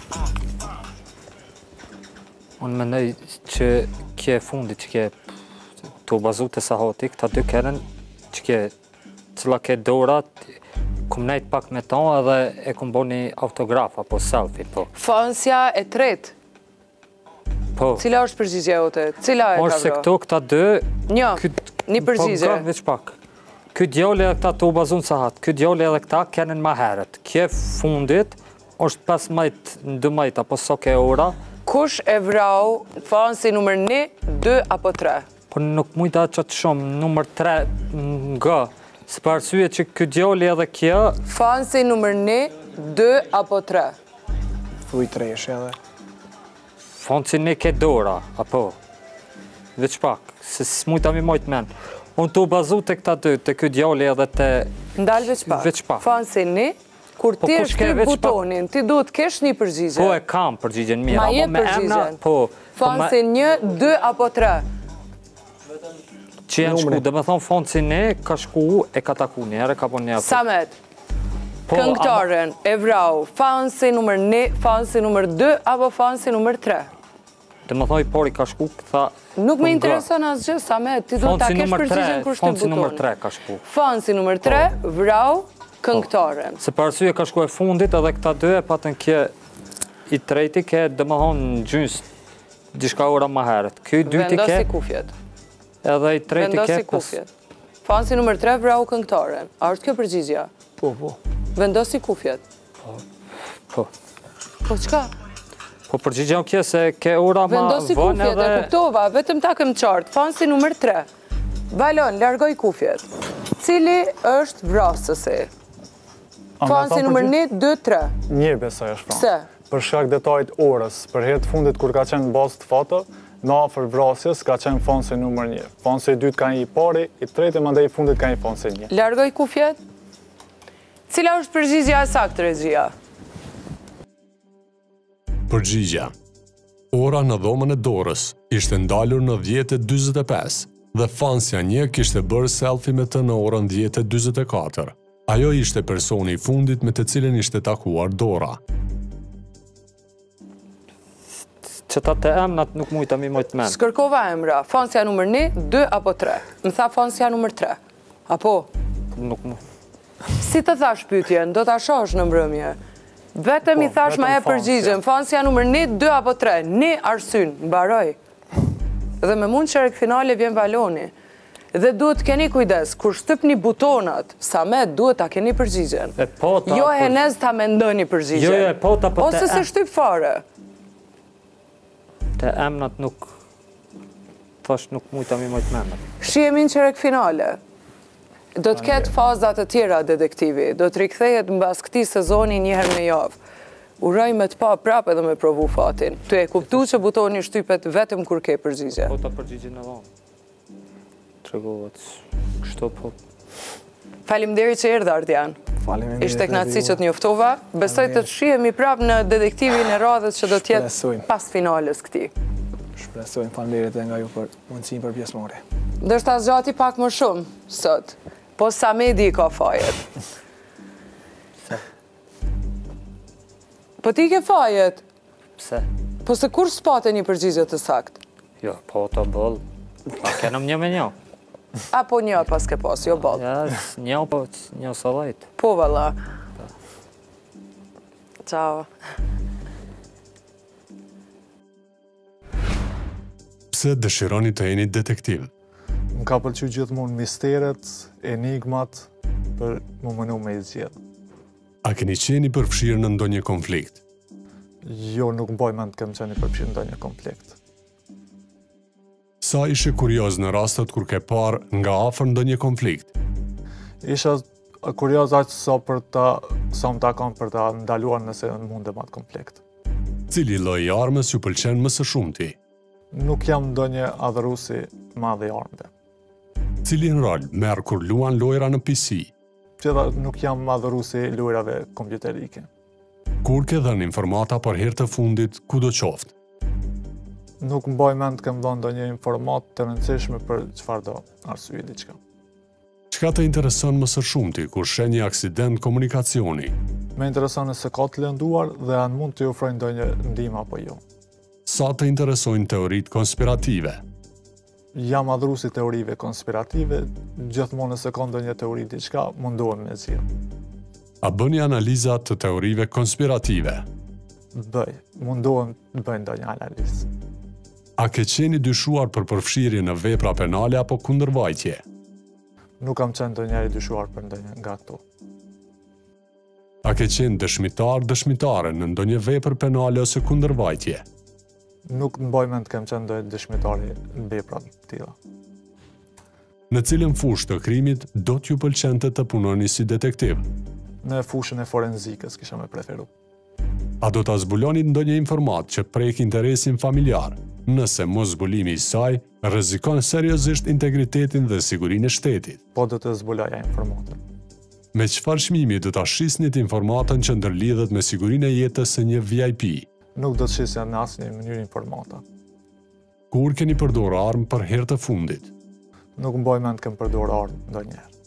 Unë mendoj që kje fundit që kje të bazu të sahoti, këta dy kërën që kje cila ke dorat, kum nejt pak me ta edhe e kum bo një autograf apo selfie, po. Fansja e tret. Po. Cila është përgjigje jote? Cila e ka Është se vro? këto këta dy... Një përgjigje. Po, veç pak. Ky djali edhe këta të bazun sahat, ky djali edhe këta kenen ma heret. Kje fundit është 12 apo so ke ora. Kush e vrau fansi numër 1, 2 apo 3? Po nuk mujta që të shumë, numër 3 nga, së për arsye që ky djali edhe kjo... Fansi numër 1, 2 apo 3? Thuj 3 edhe. Fansi 1 ke dora, apo? Veç pak, se s'mujta mi mojt men. Unë të bazu të këta dy, të ky djali edhe të... Ndalë veç pak. Fansi 1, kur ti e shtyp butonin, ti duhet kesh një përgjigje. Po e kam përgjigjen mirë. Ma je përgjigjen. Po. Fansi 1, 2 apo 3? Që janë shku, dhe me thonë fansi 1 ka shku e ka taku njëre, ka po një... Samet, këngëtaren e vrau, fansi numër 1, fansi numër 2 apo fansi numër 3? Dhe me thonë i pori ka shku, këtha... Nuk me intereson asgjë, Samet, ti duhet ta kesh përgjigjen kur shtyp butonin. Fansi numër 3 ka shku. Fansi numër 3 vrau këngëtaren. Se për arsye ka shku e fundit edhe këta dy e patën kje i treti ke dhe me thonë në gjys dishka ora ma heret. Ky dyti ke... Vendosi kufjet. Edhe i treti ke... Vendosi kufjet. Fansi numër 3 vrau këngëtaren. A është kjo përgjigja? Po. Vendosi kufjet. Po. Po qka? Po përgjigja kje se ke ora ma vendosi vën kufjet, e kuptova, vetëm ta këm qartë. Fansi numër 3. Balon, largoj kufjet. Cili është vrasësi? Fansi numër 1, 2, 3. Një besoj është Pse? Për shkak detajit orës, për herë fundit kur ka qenë bazë të foto, në afër vrasjes ka qenë fansi numër 1. Fansi i dytë ka një i pari, i tretë mandej i fundit ka një fansi 1. Largoj kufjet. Cila është përgjigja e saktë, regjia? Përgjigja. Ora në dhomën e dorës ishte ndalur në 10:45 dhe fansja 1 kishte bërë selfie me të në orën 10:44. Ajo ishte personi i fundit me të cilin ishte takuar Dora. Që ta të emnat nuk mujta mi mojt men. Shkërkova emra, fansja numër 1, 2 apo 3? Më tha fansja numër 3. Apo? Nuk mu. Si të thash pyetjen, do ta shohësh në mbrëmje. Vetëm i thash ma e përgjigjen, fansja numër 1, 2 apo 3? Një arsyn, mbaroj. Dhe me mund qërek finale vjen baloni. Dhe duhet keni kujdes, kur shtypni butonat, Samet duhet ta keni përgjigjen. Jo Henez ta mendoni përgjigjen. Jo, po ta për ose se shtyp fare. Të emnat nuk... Thash nuk mujta mi mojt menat. Shihemi në qërek finale. Do të ketë fazat të tjera detektivi, do të rikthehet mbas këtij sezoni njëherë në javë. Uroj me të pa prapë edhe me provu fatin. Ty e kuptu që butoni shtypet vetëm kur ke përgjigje. Po ta përgjigjen e dhonë. Tregohet, kështu po. Faleminderit që erdhe Ardian. Faleminderit. Ishte kënaqësi që të njoftova. Besoj të shihemi prapë në detektivin e radhës që do të jetë pas finales këtij. Shpresojmë, faleminderit edhe nga ju për mundësinë për pjesëmarrje. Ndërsa zgjati pak më shumë sot. Po Samedi ka fajet. Po ti ke fajet? Pse? Po se kur s'pate një përgjigje të saktë? Jo, po të bëllë. A kenëm një me një. Apo një pas ke pas, jo bëllë? Ja, një po, një së dhejtë. Po, valla. Ciao. Pse dëshironi të jeni detektiv? Më ka pëlqy gjithmonë misteret, enigmat, për më mënu me i zgjedhë. A keni qeni përfshirë në ndonjë konflikt? Jo, nuk mbaj mend të kem qeni përfshirë në ndonjë konflikt. Sa ishe kurioz në rastet kur ke parë nga afër ndonjë konflikt? Isha kurioz aq sa më takon për ta ndaluar nëse mundem atë konflikt. Cili lloj armës ju pëlqen më së shumti? Nuk jam ndonjë adhuruesi madh i armëve. Cilin rol merr kur luan lojra në PC? Gjitha nuk jam adhuruesi i lojrave kompjuterike. Kur ke dhënë informata për herë të fundit kudo qoftë? Nuk mbaj mend të kem dhënë ndonjë informat të rëndësishme për çfarëdo arsye diçka. Çka të intereson më së shumti kur sheh një aksident komunikacioni? Më intereson nëse ka të lënduar dhe anë mund të ofrojnë ndonjë ndihmë apo jo. sa të interesojnë teoritë konspirative. Jam adhrusi teorive konspirative, gjithmonë nëse ka ndonjë teori diçka, mundohem me zgjidh. A bëni analizat të teorive konspirative? Mundohem të bëj ndonjë analizë. A ke qeni dyshuar për përfshirje në vepra penale apo kundërvajtje? Nuk kam qenë ndonjëherë dyshuar për ndonjë nga ato. A ke qenë dëshmitare në ndonjë vepër penale ose kundërvajtje? Nuk në mbaj mend të kem qenë ndonjë dëshmitari në vepra të tilla. Në cilën fushë të krimit do t'ju pëlqente të punoni si detektiv? Në fushën e forenzikës kisha me preferu. A do t'a zbuloni ndonjë informat që prek interesin familjar, nëse mos zbulimi i saj rrezikon seriozisht integritetin dhe sigurinë e shtetit? Po do të zbuloja informatën. Me çfarë çmimi do ta shisnit informatën që ndërlidhet me sigurinë e jetës së një VIP? Nuk do të shisja në asnjë mënyrë informata. Kur keni përdorur armë për herë të fundit? Nuk mbaj mend të kem përdorur armë ndonjëherë.